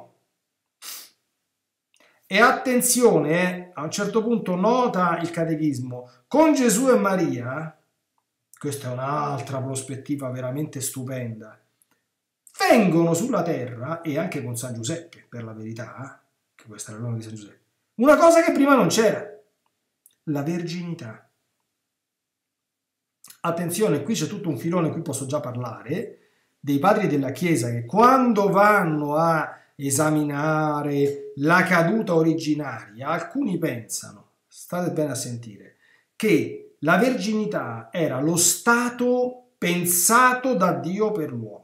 E attenzione, eh, a un certo punto nota il catechismo, con Gesù e Maria, questa è un'altra prospettiva veramente stupenda, vengono sulla terra, e anche con San Giuseppe, per la verità, che questa è la nome di San Giuseppe, una cosa che prima non c'era, la verginità. Attenzione, qui c'è tutto un filone, qui posso già parlare, dei padri della Chiesa che quando vanno a esaminare la caduta originaria, alcuni pensano, state bene a sentire, che la verginità era lo stato pensato da Dio per l'uomo.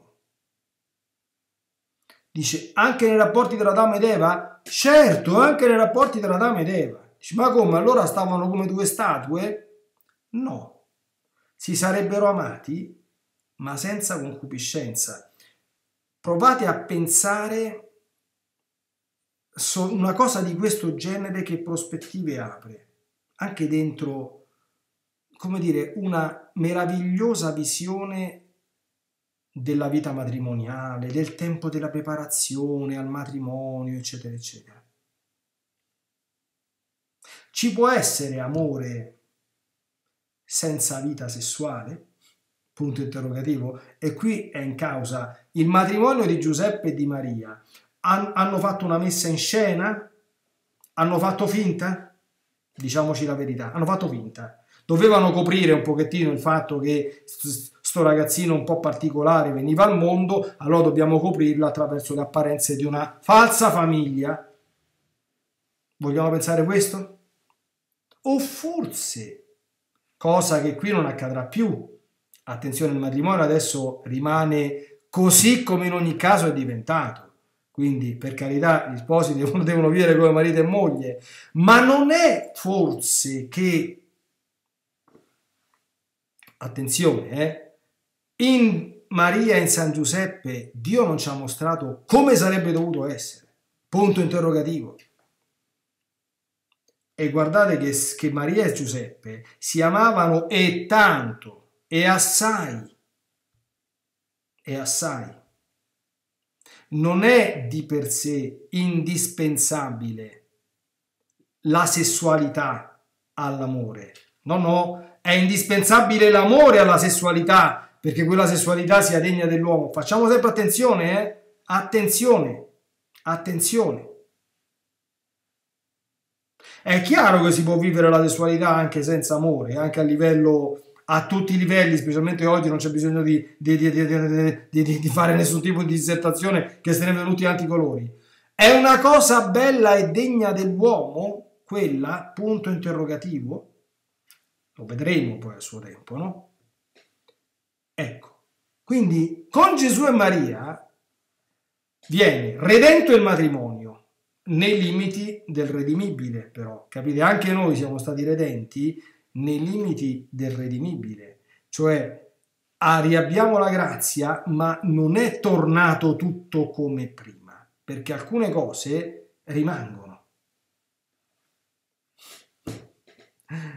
Dice, anche nei rapporti tra Adamo ed Eva? Certo, anche nei rapporti tra Adamo ed Eva. Dice, ma come, allora stavano come due statue? No, si sarebbero amati, ma senza concupiscenza. Provate a pensare una cosa di questo genere, che prospettive apre, anche dentro, come dire, una meravigliosa visione della vita matrimoniale, del tempo della preparazione al matrimonio, eccetera, eccetera. Ci può essere amore senza vita sessuale? Punto interrogativo. E qui è in causa il matrimonio di Giuseppe e di Maria. Han, hanno fatto una messa in scena? Hanno fatto finta? Diciamoci la verità, hanno fatto finta. Dovevano coprire un pochettino il fatto che sto ragazzino un po' particolare veniva al mondo, allora dobbiamo coprirlo attraverso le apparenze di una falsa famiglia. Vogliamo pensare questo? O forse, cosa che qui non accadrà più, attenzione, il matrimonio adesso rimane così come in ogni caso è diventato, quindi per carità gli sposi devono, devono vivere come marito e moglie, ma non è forse che, attenzione, eh, in Maria e in San Giuseppe Dio non ci ha mostrato come sarebbe dovuto essere, punto interrogativo. E guardate che, che Maria e Giuseppe si amavano e tanto, e assai, e assai. Non è di per sé indispensabile la sessualità all'amore. No, no, è indispensabile l'amore alla sessualità, perché quella sessualità sia degna dell'uomo. Facciamo sempre attenzione, eh? Attenzione, attenzione. È chiaro che si può vivere la sessualità anche senza amore, anche a livello, a tutti i livelli, specialmente oggi non c'è bisogno di, di, di, di, di, di fare nessun tipo di dissertazione, che se ne vedono tutti tanti colori. È una cosa bella e degna dell'uomo, quella, punto interrogativo? Lo vedremo poi a suo tempo, no? Ecco, quindi con Gesù e Maria viene redento il matrimonio, nei limiti del redimibile, però, capite? Anche noi siamo stati redenti nei limiti del redimibile, cioè ah, riabbiamo la grazia, ma non è tornato tutto come prima, perché alcune cose rimangono.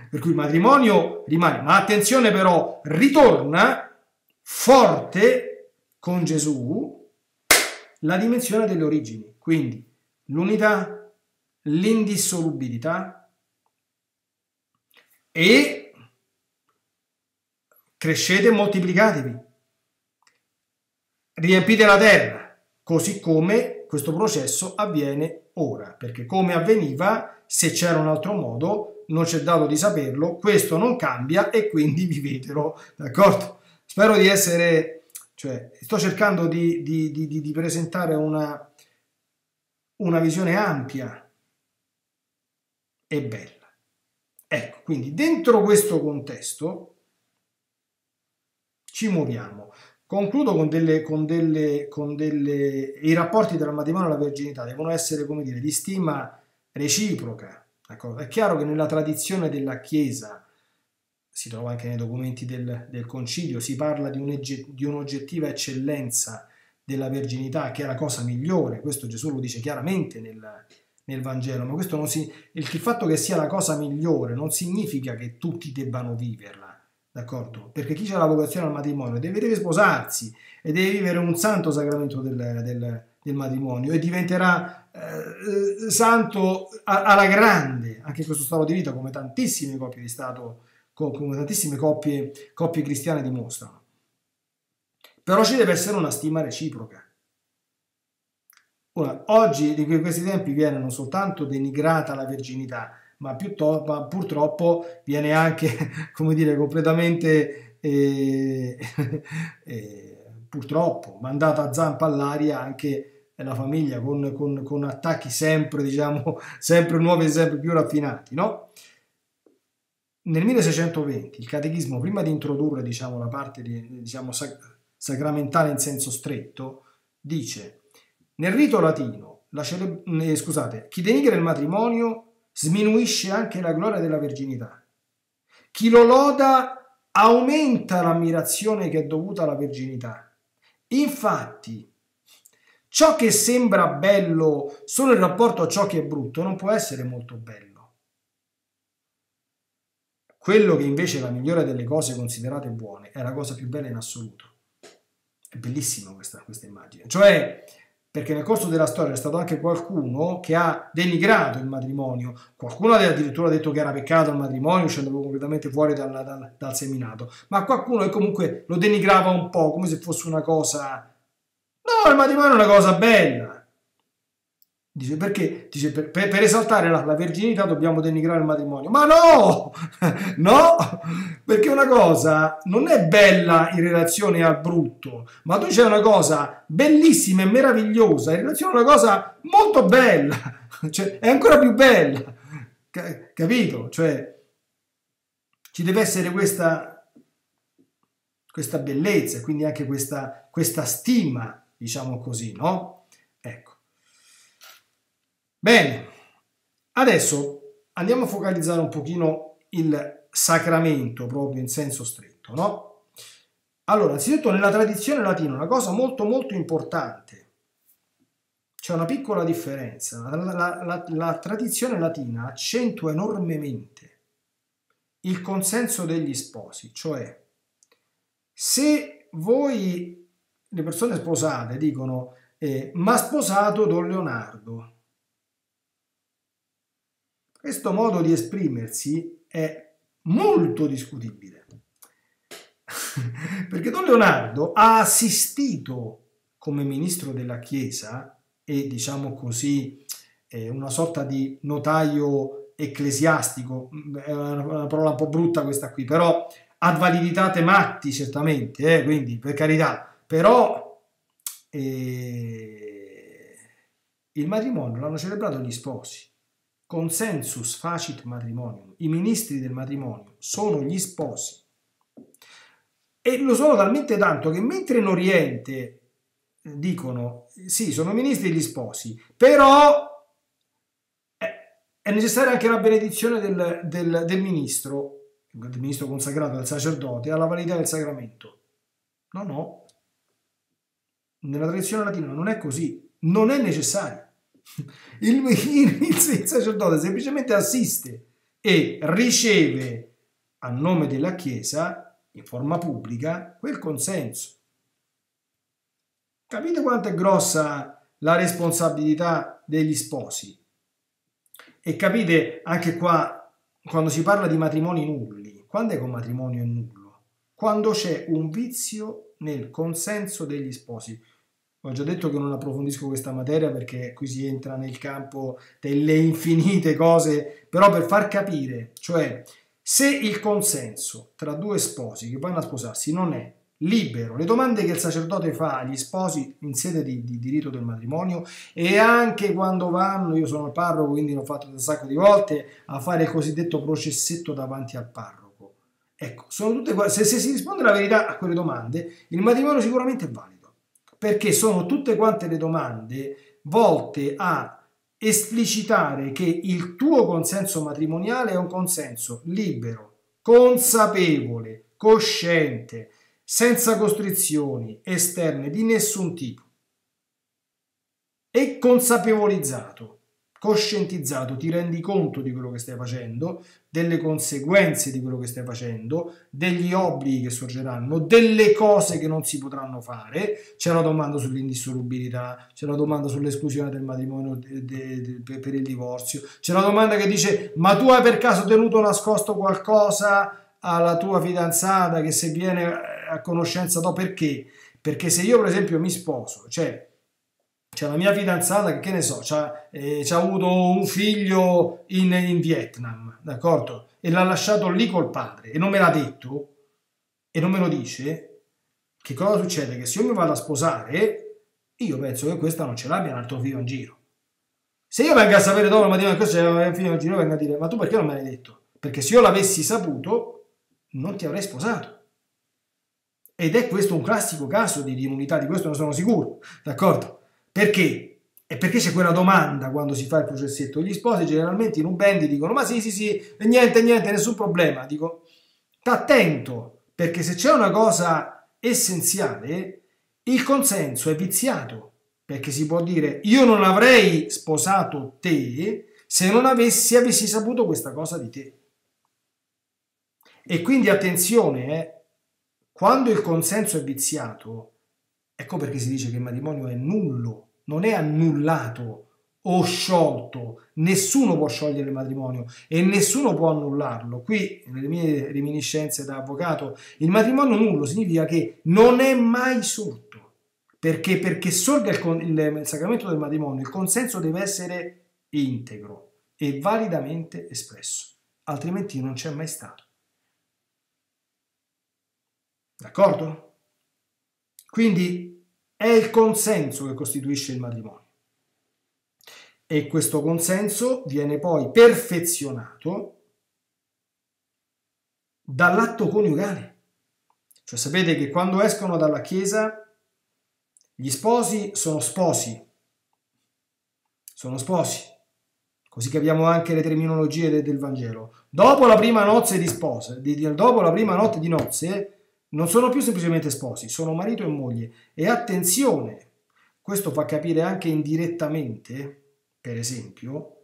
Per cui il matrimonio rimane, ma attenzione però, ritorna forte con Gesù la dimensione delle origini, quindi l'unità, l'indissolubilità e crescete e moltiplicatevi, riempite la terra, così come questo processo avviene ora, perché come avveniva, se c'era un altro modo, non c'è dato di saperlo, questo non cambia e quindi vivetelo, d'accordo? Spero di essere, cioè, sto cercando di, di, di, di presentare una, una visione ampia e bella. Ecco, quindi dentro questo contesto ci muoviamo. Concludo con delle, con delle, con delle, i rapporti tra il matrimonio e la verginità devono essere, come dire, di stima reciproca. D'accordo? È chiaro che nella tradizione della Chiesa, si trova anche nei documenti del, del Concilio, si parla di, un, di un'oggettiva eccellenza della verginità, che è la cosa migliore. Questo Gesù lo dice chiaramente nel, nel Vangelo, ma questo non si, il, il fatto che sia la cosa migliore non significa che tutti debbano viverla. D'accordo? Perché chi ha la vocazione al matrimonio deve, deve sposarsi e deve vivere un santo sacramento del, del, del matrimonio e diventerà eh, santo a, alla grande, anche in questo stato di vita, come tantissime coppie di stato, come tantissime coppie, coppie cristiane dimostrano. Però ci deve essere una stima reciproca. Ora, oggi, di questi tempi, viene non soltanto denigrata la verginità, ma, piuttosto, ma purtroppo viene anche, come dire, completamente, eh, eh, purtroppo, mandata a zampa all'aria anche la famiglia con, con, con attacchi sempre, diciamo, sempre nuovi e sempre più raffinati, no? Nel milleseicentoventi il catechismo, prima di introdurre, diciamo, la parte di, diciamo, sac- sacramentale in senso stretto, dice: nel rito latino, la cele- eh, scusate, chi denigra il matrimonio sminuisce anche la gloria della verginità. Chi lo loda aumenta l'ammirazione che è dovuta alla verginità. Infatti, ciò che sembra bello solo in rapporto a ciò che è brutto non può essere molto bello. Quello che invece è la migliore delle cose considerate buone è la cosa più bella in assoluto. È bellissima questa, questa immagine. Cioè, perché nel corso della storia è stato anche qualcuno che ha denigrato il matrimonio, qualcuno ha addirittura detto che era peccato il matrimonio, uscendo completamente fuori dal, dal, dal seminato, ma qualcuno che comunque lo denigrava un po', come se fosse una cosa... No, il matrimonio è una cosa bella. Dice, perché? Dice, per, per, per esaltare la, la verginità dobbiamo denigrare il matrimonio. Ma no! No! Perché una cosa non è bella in relazione al brutto, ma tu c'è una cosa bellissima e meravigliosa in relazione a una cosa molto bella. Cioè, è ancora più bella. Capito? Cioè, ci deve essere questa, questa bellezza, quindi anche questa, questa stima, diciamo così, no? Ecco. Bene, adesso andiamo a focalizzare un pochino il sacramento proprio in senso stretto, no? Allora, innanzitutto nella tradizione latina una cosa molto molto importante, c'è una piccola differenza, la, la, la, la tradizione latina accentua enormemente il consenso degli sposi, cioè se voi, le persone sposate, dicono eh, ma sposato Don Leonardo, questo modo di esprimersi è molto discutibile, perché Don Leonardo ha assistito come ministro della Chiesa e, diciamo così, eh, una sorta di notaio ecclesiastico, è una, una parola un po' brutta questa qui, però ad validitate matti certamente, eh, quindi per carità, però eh, il matrimonio l'hanno celebrato gli sposi. Consensus facit matrimonium, i ministri del matrimonio sono gli sposi e lo sono talmente tanto che mentre in Oriente dicono sì, sono ministri gli sposi, però è necessaria anche la benedizione del, del, del ministro, del ministro consacrato, del sacerdote, alla validità del sacramento. No, no, nella tradizione latina non è così, non è necessario. Il, il, il sacerdote semplicemente assiste e riceve a nome della Chiesa, in forma pubblica, quel consenso. Capite quanto è grossa la responsabilità degli sposi? E capite anche qua, quando si parla di matrimoni nulli, quando è che un matrimonio è nullo? Quando c'è un vizio nel consenso degli sposi. Ho già detto che non approfondisco questa materia perché qui si entra nel campo delle infinite cose, però per far capire, cioè se il consenso tra due sposi che vanno a sposarsi non è libero, le domande che il sacerdote fa agli sposi in sede di, di diritto del matrimonio e anche quando vanno, io sono il parroco quindi l'ho fatto un sacco di volte, a fare il cosiddetto processetto davanti al parroco. Ecco, sono tutte, se, se si risponde la verità a quelle domande, il matrimonio sicuramente è valido. Perché sono tutte quante le domande volte a esplicitare che il tuo consenso matrimoniale è un consenso libero, consapevole, cosciente, senza costrizioni esterne di nessun tipo e consapevolizzato, coscientizzato, ti rendi conto di quello che stai facendo, delle conseguenze di quello che stai facendo, degli obblighi che sorgeranno, delle cose che non si potranno fare. C'è la domanda sull'indissolubilità, c'è la domanda sull'esclusione del matrimonio de, de, de, per il divorzio, c'è la domanda che dice: ma tu hai per caso tenuto nascosto qualcosa alla tua fidanzata che se viene a conoscenza dopo? Perché? Perché se io per esempio mi sposo, cioè c'è la mia fidanzata che, che ne so, c'ha, eh, c'ha avuto un figlio in, in Vietnam, d'accordo? E l'ha lasciato lì col padre e non me l'ha detto e non me lo dice, che cosa succede? Che se io mi vado a sposare, io penso che questa non ce l'abbia un altro figlio in giro. Se io vengo a sapere dopo la mattina che questo è un figlio in giro, vengo a dire: ma tu perché non me l'hai detto? Perché se io l'avessi saputo, non ti avrei sposato. Ed è questo un classico caso di, di immunità, di questo ne sono sicuro, d'accordo? Perché? E perché c'è quella domanda quando si fa il processetto. Gli sposi generalmente in un band dicono: ma sì, sì, sì, niente, niente, nessun problema. Dico: sta attento, perché se c'è una cosa essenziale, il consenso è viziato, perché si può dire: io non avrei sposato te se non avessi, avessi saputo questa cosa di te. E quindi attenzione, eh, quando il consenso è viziato, ecco perché si dice che il matrimonio è nullo, non è annullato o sciolto. Nessuno può sciogliere il matrimonio e nessuno può annullarlo. Qui, nelle mie reminiscenze da avvocato, il matrimonio nullo significa che non è mai sorto. Perché? Perché sorga il, il, il sacramento del matrimonio, il consenso deve essere integro e validamente espresso, altrimenti non c'è mai stato. D'accordo? Quindi è il consenso che costituisce il matrimonio e questo consenso viene poi perfezionato dall'atto coniugale. Cioè sapete che quando escono dalla chiesa gli sposi sono sposi, sono sposi, così capiamo anche le terminologie de, del Vangelo. Dopo la prima nozze di spose, di, di, dopo la prima notte di nozze, non sono più semplicemente sposi, sono marito e moglie. E attenzione, questo fa capire anche indirettamente, per esempio,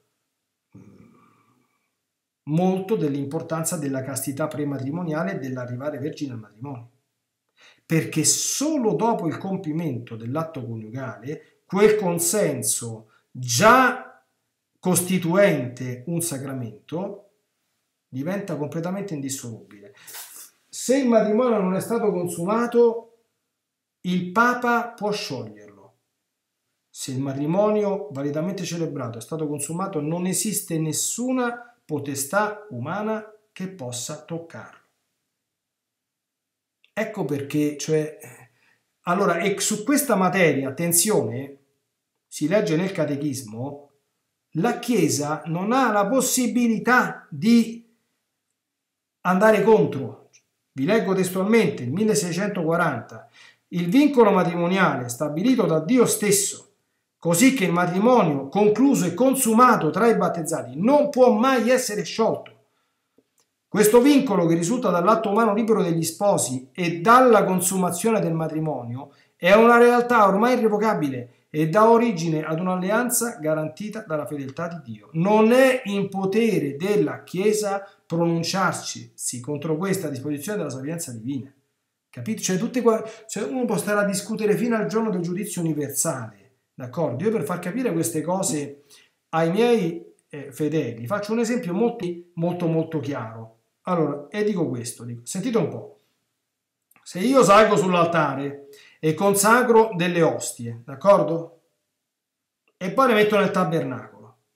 molto dell'importanza della castità prematrimoniale e dell'arrivare vergine al matrimonio. Perché solo dopo il compimento dell'atto coniugale, quel consenso già costituente un sacramento diventa completamente indissolubile. Se il matrimonio non è stato consumato, il Papa può scioglierlo. Se il matrimonio validamente celebrato è stato consumato, non esiste nessuna potestà umana che possa toccarlo. Ecco perché, cioè, allora, e su questa materia, attenzione, si legge nel Catechismo, la Chiesa non ha la possibilità di andare contro. Vi leggo testualmente, il milleseicentoquaranta, il vincolo matrimoniale stabilito da Dio stesso, così che il matrimonio concluso e consumato tra i battezzati non può mai essere sciolto. Questo vincolo, che risulta dall'atto umano libero degli sposi e dalla consumazione del matrimonio, è una realtà ormai irrevocabile e dà origine ad un'alleanza garantita dalla fedeltà di Dio. Non è in potere della Chiesa pronunciarsi contro questa disposizione della sapienza divina. Capito? Cioè, tutte qua, cioè uno può stare a discutere fino al giorno del giudizio universale, d'accordo? Io per far capire queste cose ai miei eh, fedeli faccio un esempio molto molto molto chiaro. Allora, e dico questo, dico, sentite un po'. Se io salgo sull'altare e consacro delle ostie, d'accordo? E poi le metto nel tabernacolo.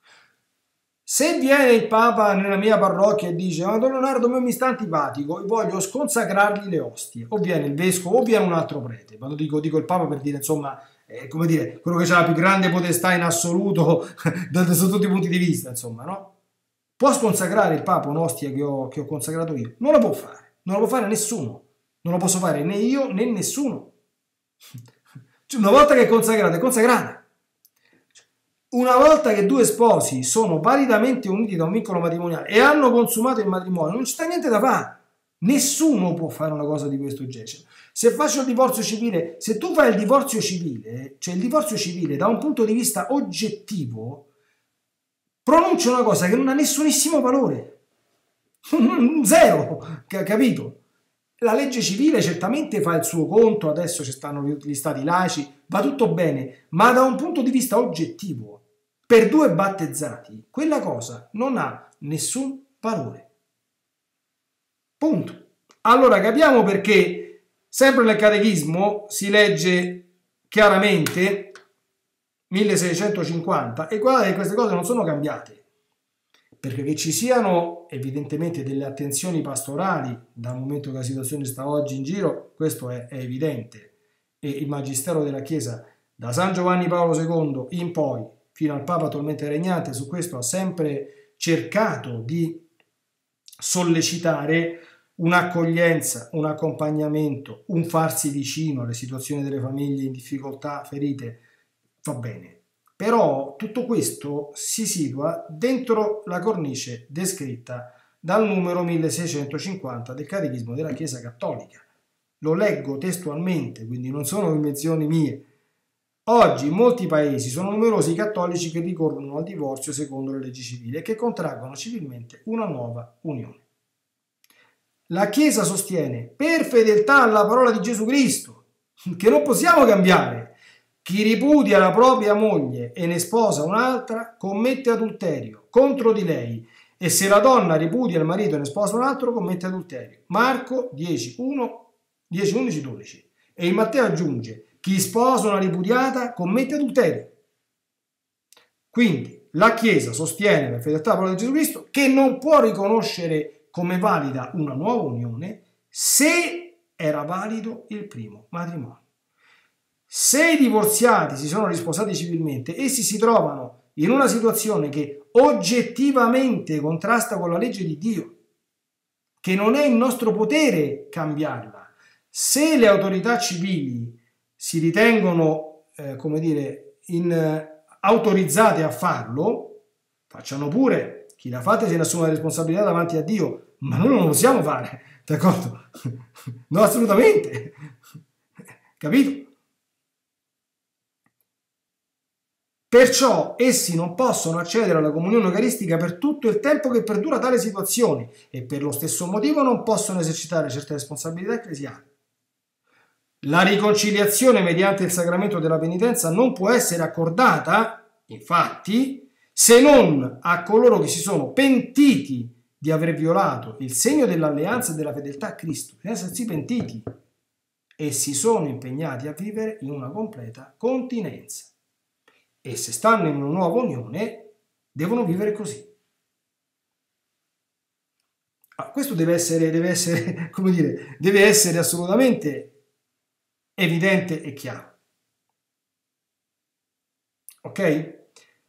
Se viene il Papa nella mia parrocchia e dice ma Don Leonardo mi sta antipatico e voglio sconsacrargli le ostie, o viene il vescovo o viene un altro prete, quando dico, dico il Papa per dire insomma, eh, come dire, quello che ha la più grande potestà in assoluto da tutti i punti di vista, insomma, no? Può sconsacrare il Papa un'ostia che ho, che ho consacrato io? Non lo può fare, non lo può fare nessuno, non lo posso fare né io né nessuno. Una volta che è consacrata, è consacrata. Una volta che due sposi sono validamente uniti da un vincolo matrimoniale e hanno consumato il matrimonio, non c'è niente da fare. Nessuno può fare una cosa di questo genere. Se faccio il divorzio civile, se tu fai il divorzio civile, cioè il divorzio civile da un punto di vista oggettivo, pronuncia una cosa che non ha nessunissimo valore. Zero, capito? La legge civile certamente fa il suo conto, adesso ci stanno gli stati laici, va tutto bene, ma da un punto di vista oggettivo, per due battezzati, quella cosa non ha nessun valore. Punto. Allora capiamo perché, sempre nel Catechismo, si legge chiaramente milleseicentocinquanta, e guardate che queste cose non sono cambiate. Perché che ci siano evidentemente delle attenzioni pastorali dal momento che la situazione sta oggi in giro, questo è, è evidente, e il Magistero della Chiesa da San Giovanni Paolo secondo in poi fino al Papa attualmente regnante su questo ha sempre cercato di sollecitare un'accoglienza, un accompagnamento, un farsi vicino alle situazioni delle famiglie in difficoltà, ferite, va bene. Però tutto questo si situa dentro la cornice descritta dal numero milleseicentocinquanta del Catechismo della Chiesa Cattolica. Lo leggo testualmente, quindi non sono invenzioni mie. Oggi in molti paesi sono numerosi i cattolici che ricorrono al divorzio secondo le leggi civili e che contraggono civilmente una nuova unione. La Chiesa sostiene, per fedeltà alla parola di Gesù Cristo, che non possiamo cambiare, chi ripudia la propria moglie e ne sposa un'altra commette adulterio contro di lei, e se la donna ripudia il marito e ne sposa un altro commette adulterio. Marco dieci, uno, dieci, undici, dodici. E il Matteo aggiunge, chi sposa una ripudiata commette adulterio. Quindi la Chiesa sostiene per fedeltà alla parola di Gesù Cristo che non può riconoscere come valida una nuova unione se era valido il primo matrimonio. Se i divorziati si sono risposati civilmente, essi si trovano in una situazione che oggettivamente contrasta con la legge di Dio, che non è in nostro potere cambiarla. Se le autorità civili si ritengono, eh, come dire, in, eh, autorizzate a farlo, facciano pure, chi la fa se ne assume la responsabilità davanti a Dio, ma noi non lo possiamo fare, d'accordo? No, assolutamente, capito? Perciò essi non possono accedere alla comunione eucaristica per tutto il tempo che perdura tale situazione e per lo stesso motivo non possono esercitare certe responsabilità ecclesiali. La riconciliazione mediante il sacramento della penitenza non può essere accordata, infatti, se non a coloro che si sono pentiti di aver violato il segno dell'alleanza e della fedeltà a Cristo, di essersi pentiti e si sono impegnati a vivere in una completa continenza. E se stanno in una nuova unione, devono vivere così. Ah, questo deve essere, deve essere, come dire, deve essere assolutamente evidente e chiaro. Ok?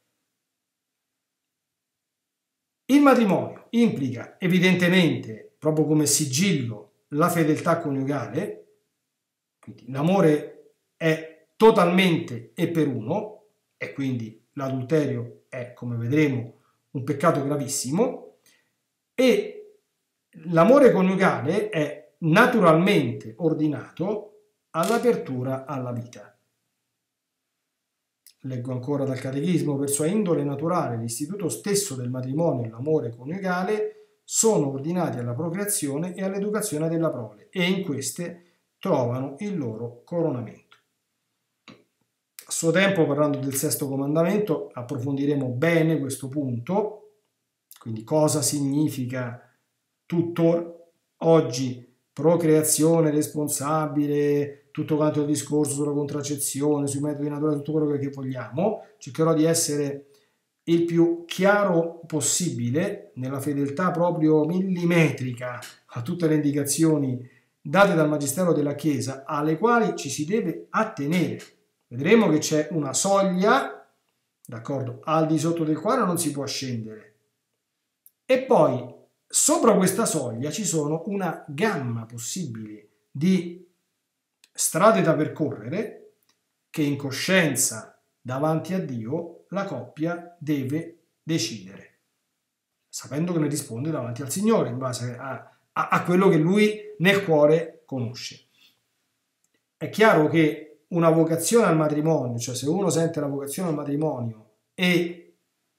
Il matrimonio implica evidentemente, proprio come sigillo, la fedeltà coniugale, quindi l'amore è totalmente e per uno, e quindi l'adulterio è, come vedremo, un peccato gravissimo, e l'amore coniugale è naturalmente ordinato all'apertura alla vita. leggo ancora dal Catechismo, per sua indole naturale, l'istituto stesso del matrimonio e l'amore coniugale sono ordinati alla procreazione e all'educazione della prole e in queste trovano il loro coronamento. A suo tempo, parlando del sesto comandamento, approfondiremo bene questo punto, quindi cosa significa tuttora oggi procreazione responsabile, tutto quanto il discorso sulla contraccezione, sui metodi naturali, tutto quello che vogliamo. Cercherò di essere il più chiaro possibile, nella fedeltà proprio millimetrica a tutte le indicazioni date dal Magistero della Chiesa, alle quali ci si deve attenere. Vedremo che c'è una soglia, d'accordo, al di sotto del quale non si può scendere. E poi, sopra questa soglia ci sono una gamma possibili di strade da percorrere che in coscienza davanti a Dio la coppia deve decidere, sapendo che ne risponde davanti al Signore in base a, a, a quello che Lui nel cuore conosce. È chiaro che una vocazione al matrimonio, cioè se uno sente la vocazione al matrimonio e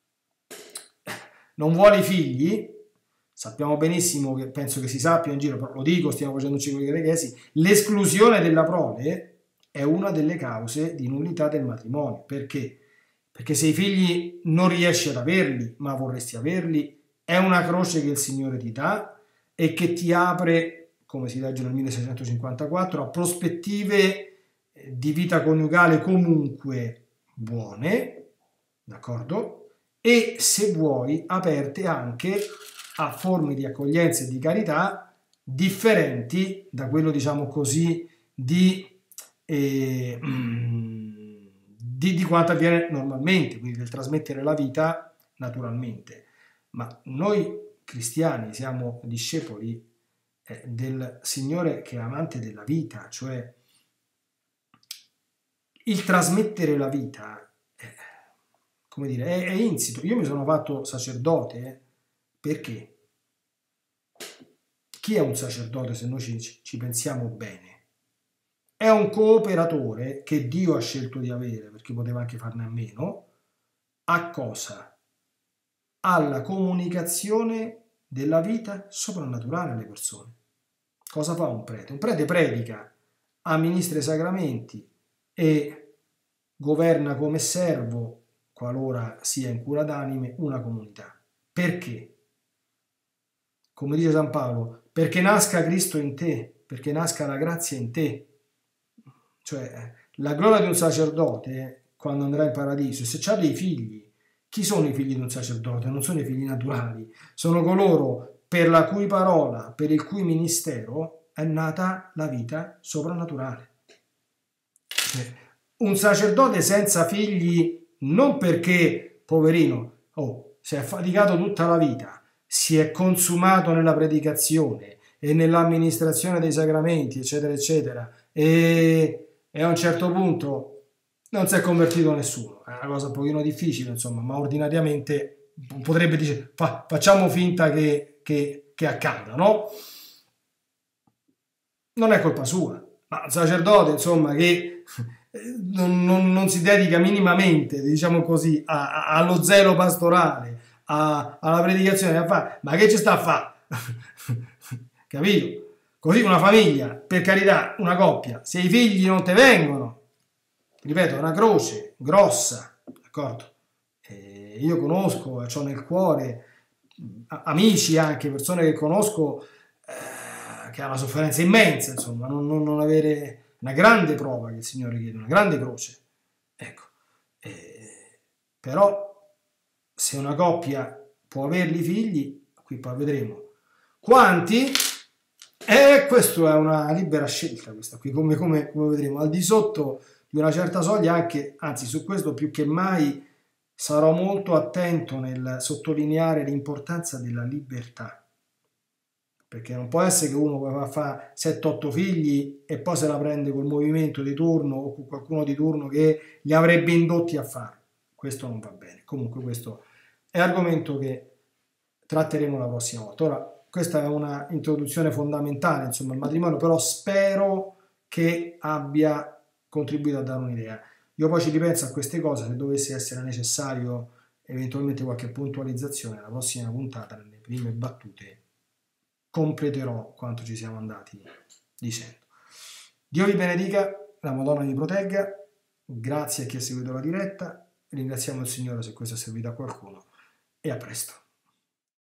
non vuole i figli, sappiamo benissimo, che penso che si sappia in giro, però lo dico, stiamo facendo un ciclo di catechesi, l'esclusione della prole è una delle cause di nullità del matrimonio. Perché? Perché se i figli non riesci ad averli, ma vorresti averli, è una croce che il Signore ti dà e che ti apre, come si legge nel milleseicentocinquantaquattro, a prospettive di vita coniugale comunque buone, d'accordo? E se vuoi aperte anche a forme di accoglienza e di carità differenti da quello, diciamo così, di, eh, di, di quanto avviene normalmente, quindi del trasmettere la vita naturalmente. Ma noi cristiani siamo discepoli eh, del Signore che è amante della vita, cioè il trasmettere la vita, eh, come dire, è, è insito. Io mi sono fatto sacerdote, eh, perché? Chi è un sacerdote se noi ci, ci pensiamo bene? È un cooperatore che Dio ha scelto di avere, perché poteva anche farne a meno, a cosa? Alla comunicazione della vita soprannaturale alle persone. Cosa fa un prete? Un prete predica, amministra i sacramenti e governa come servo, qualora sia in cura d'anime, una comunità. Perché? Come dice San Paolo, perché nasca Cristo in te, perché nasca la grazia in te. Cioè, la gloria di un sacerdote, quando andrà in paradiso, se ha dei figli, chi sono i figli di un sacerdote? Non sono i figli naturali, sono coloro per la cui parola, per il cui ministero è nata la vita soprannaturale. Un sacerdote senza figli, non perché, poverino, oh, si è faticato tutta la vita, si è consumato nella predicazione e nell'amministrazione dei sacramenti, eccetera, eccetera, e, e a un certo punto non si è convertito nessuno. È una cosa un pochino difficile, insomma, ma ordinariamente potrebbe dire, fa, facciamo finta che, che, che accada, no? Non è colpa sua, ma il sacerdote, insomma, che non, non, non si dedica minimamente, diciamo così, a, a, allo zelo pastorale, a, alla predicazione, a fare, ma che ci sta a fare? Capito? Così una famiglia, per carità, una coppia, se i figli non te vengono, ripeto, è una croce grossa, d'accordo? Eh, io conosco, ho nel cuore amici anche, persone che conosco eh, che hanno una sofferenza immensa, insomma, non, non, non avere una grande prova che il Signore chiede, una grande croce, ecco. Eh, però se una coppia può averli figli, qui poi vedremo quanti, e questa è una libera scelta, questa qui, come, come, come vedremo, al di sotto di una certa soglia, anche, anzi su questo più che mai sarò molto attento nel sottolineare l'importanza della libertà, perché non può essere che uno fa sette otto figli e poi se la prende col movimento di turno o con qualcuno di turno che li avrebbe indotti a farlo. Questo non va bene. Comunque questo è argomento che tratteremo la prossima volta. Ora, questa è una introduzione fondamentale, insomma, al matrimonio, però spero che abbia contribuito a dare un'idea. Io poi ci ripenso a queste cose, se dovesse essere necessario eventualmente qualche puntualizzazione, la prossima puntata, nelle prime battute, completerò quanto ci siamo andati dicendo. Dio vi benedica, la Madonna vi protegga, grazie a chi ha seguito la diretta, ringraziamo il Signore se questo è servito a qualcuno e a presto.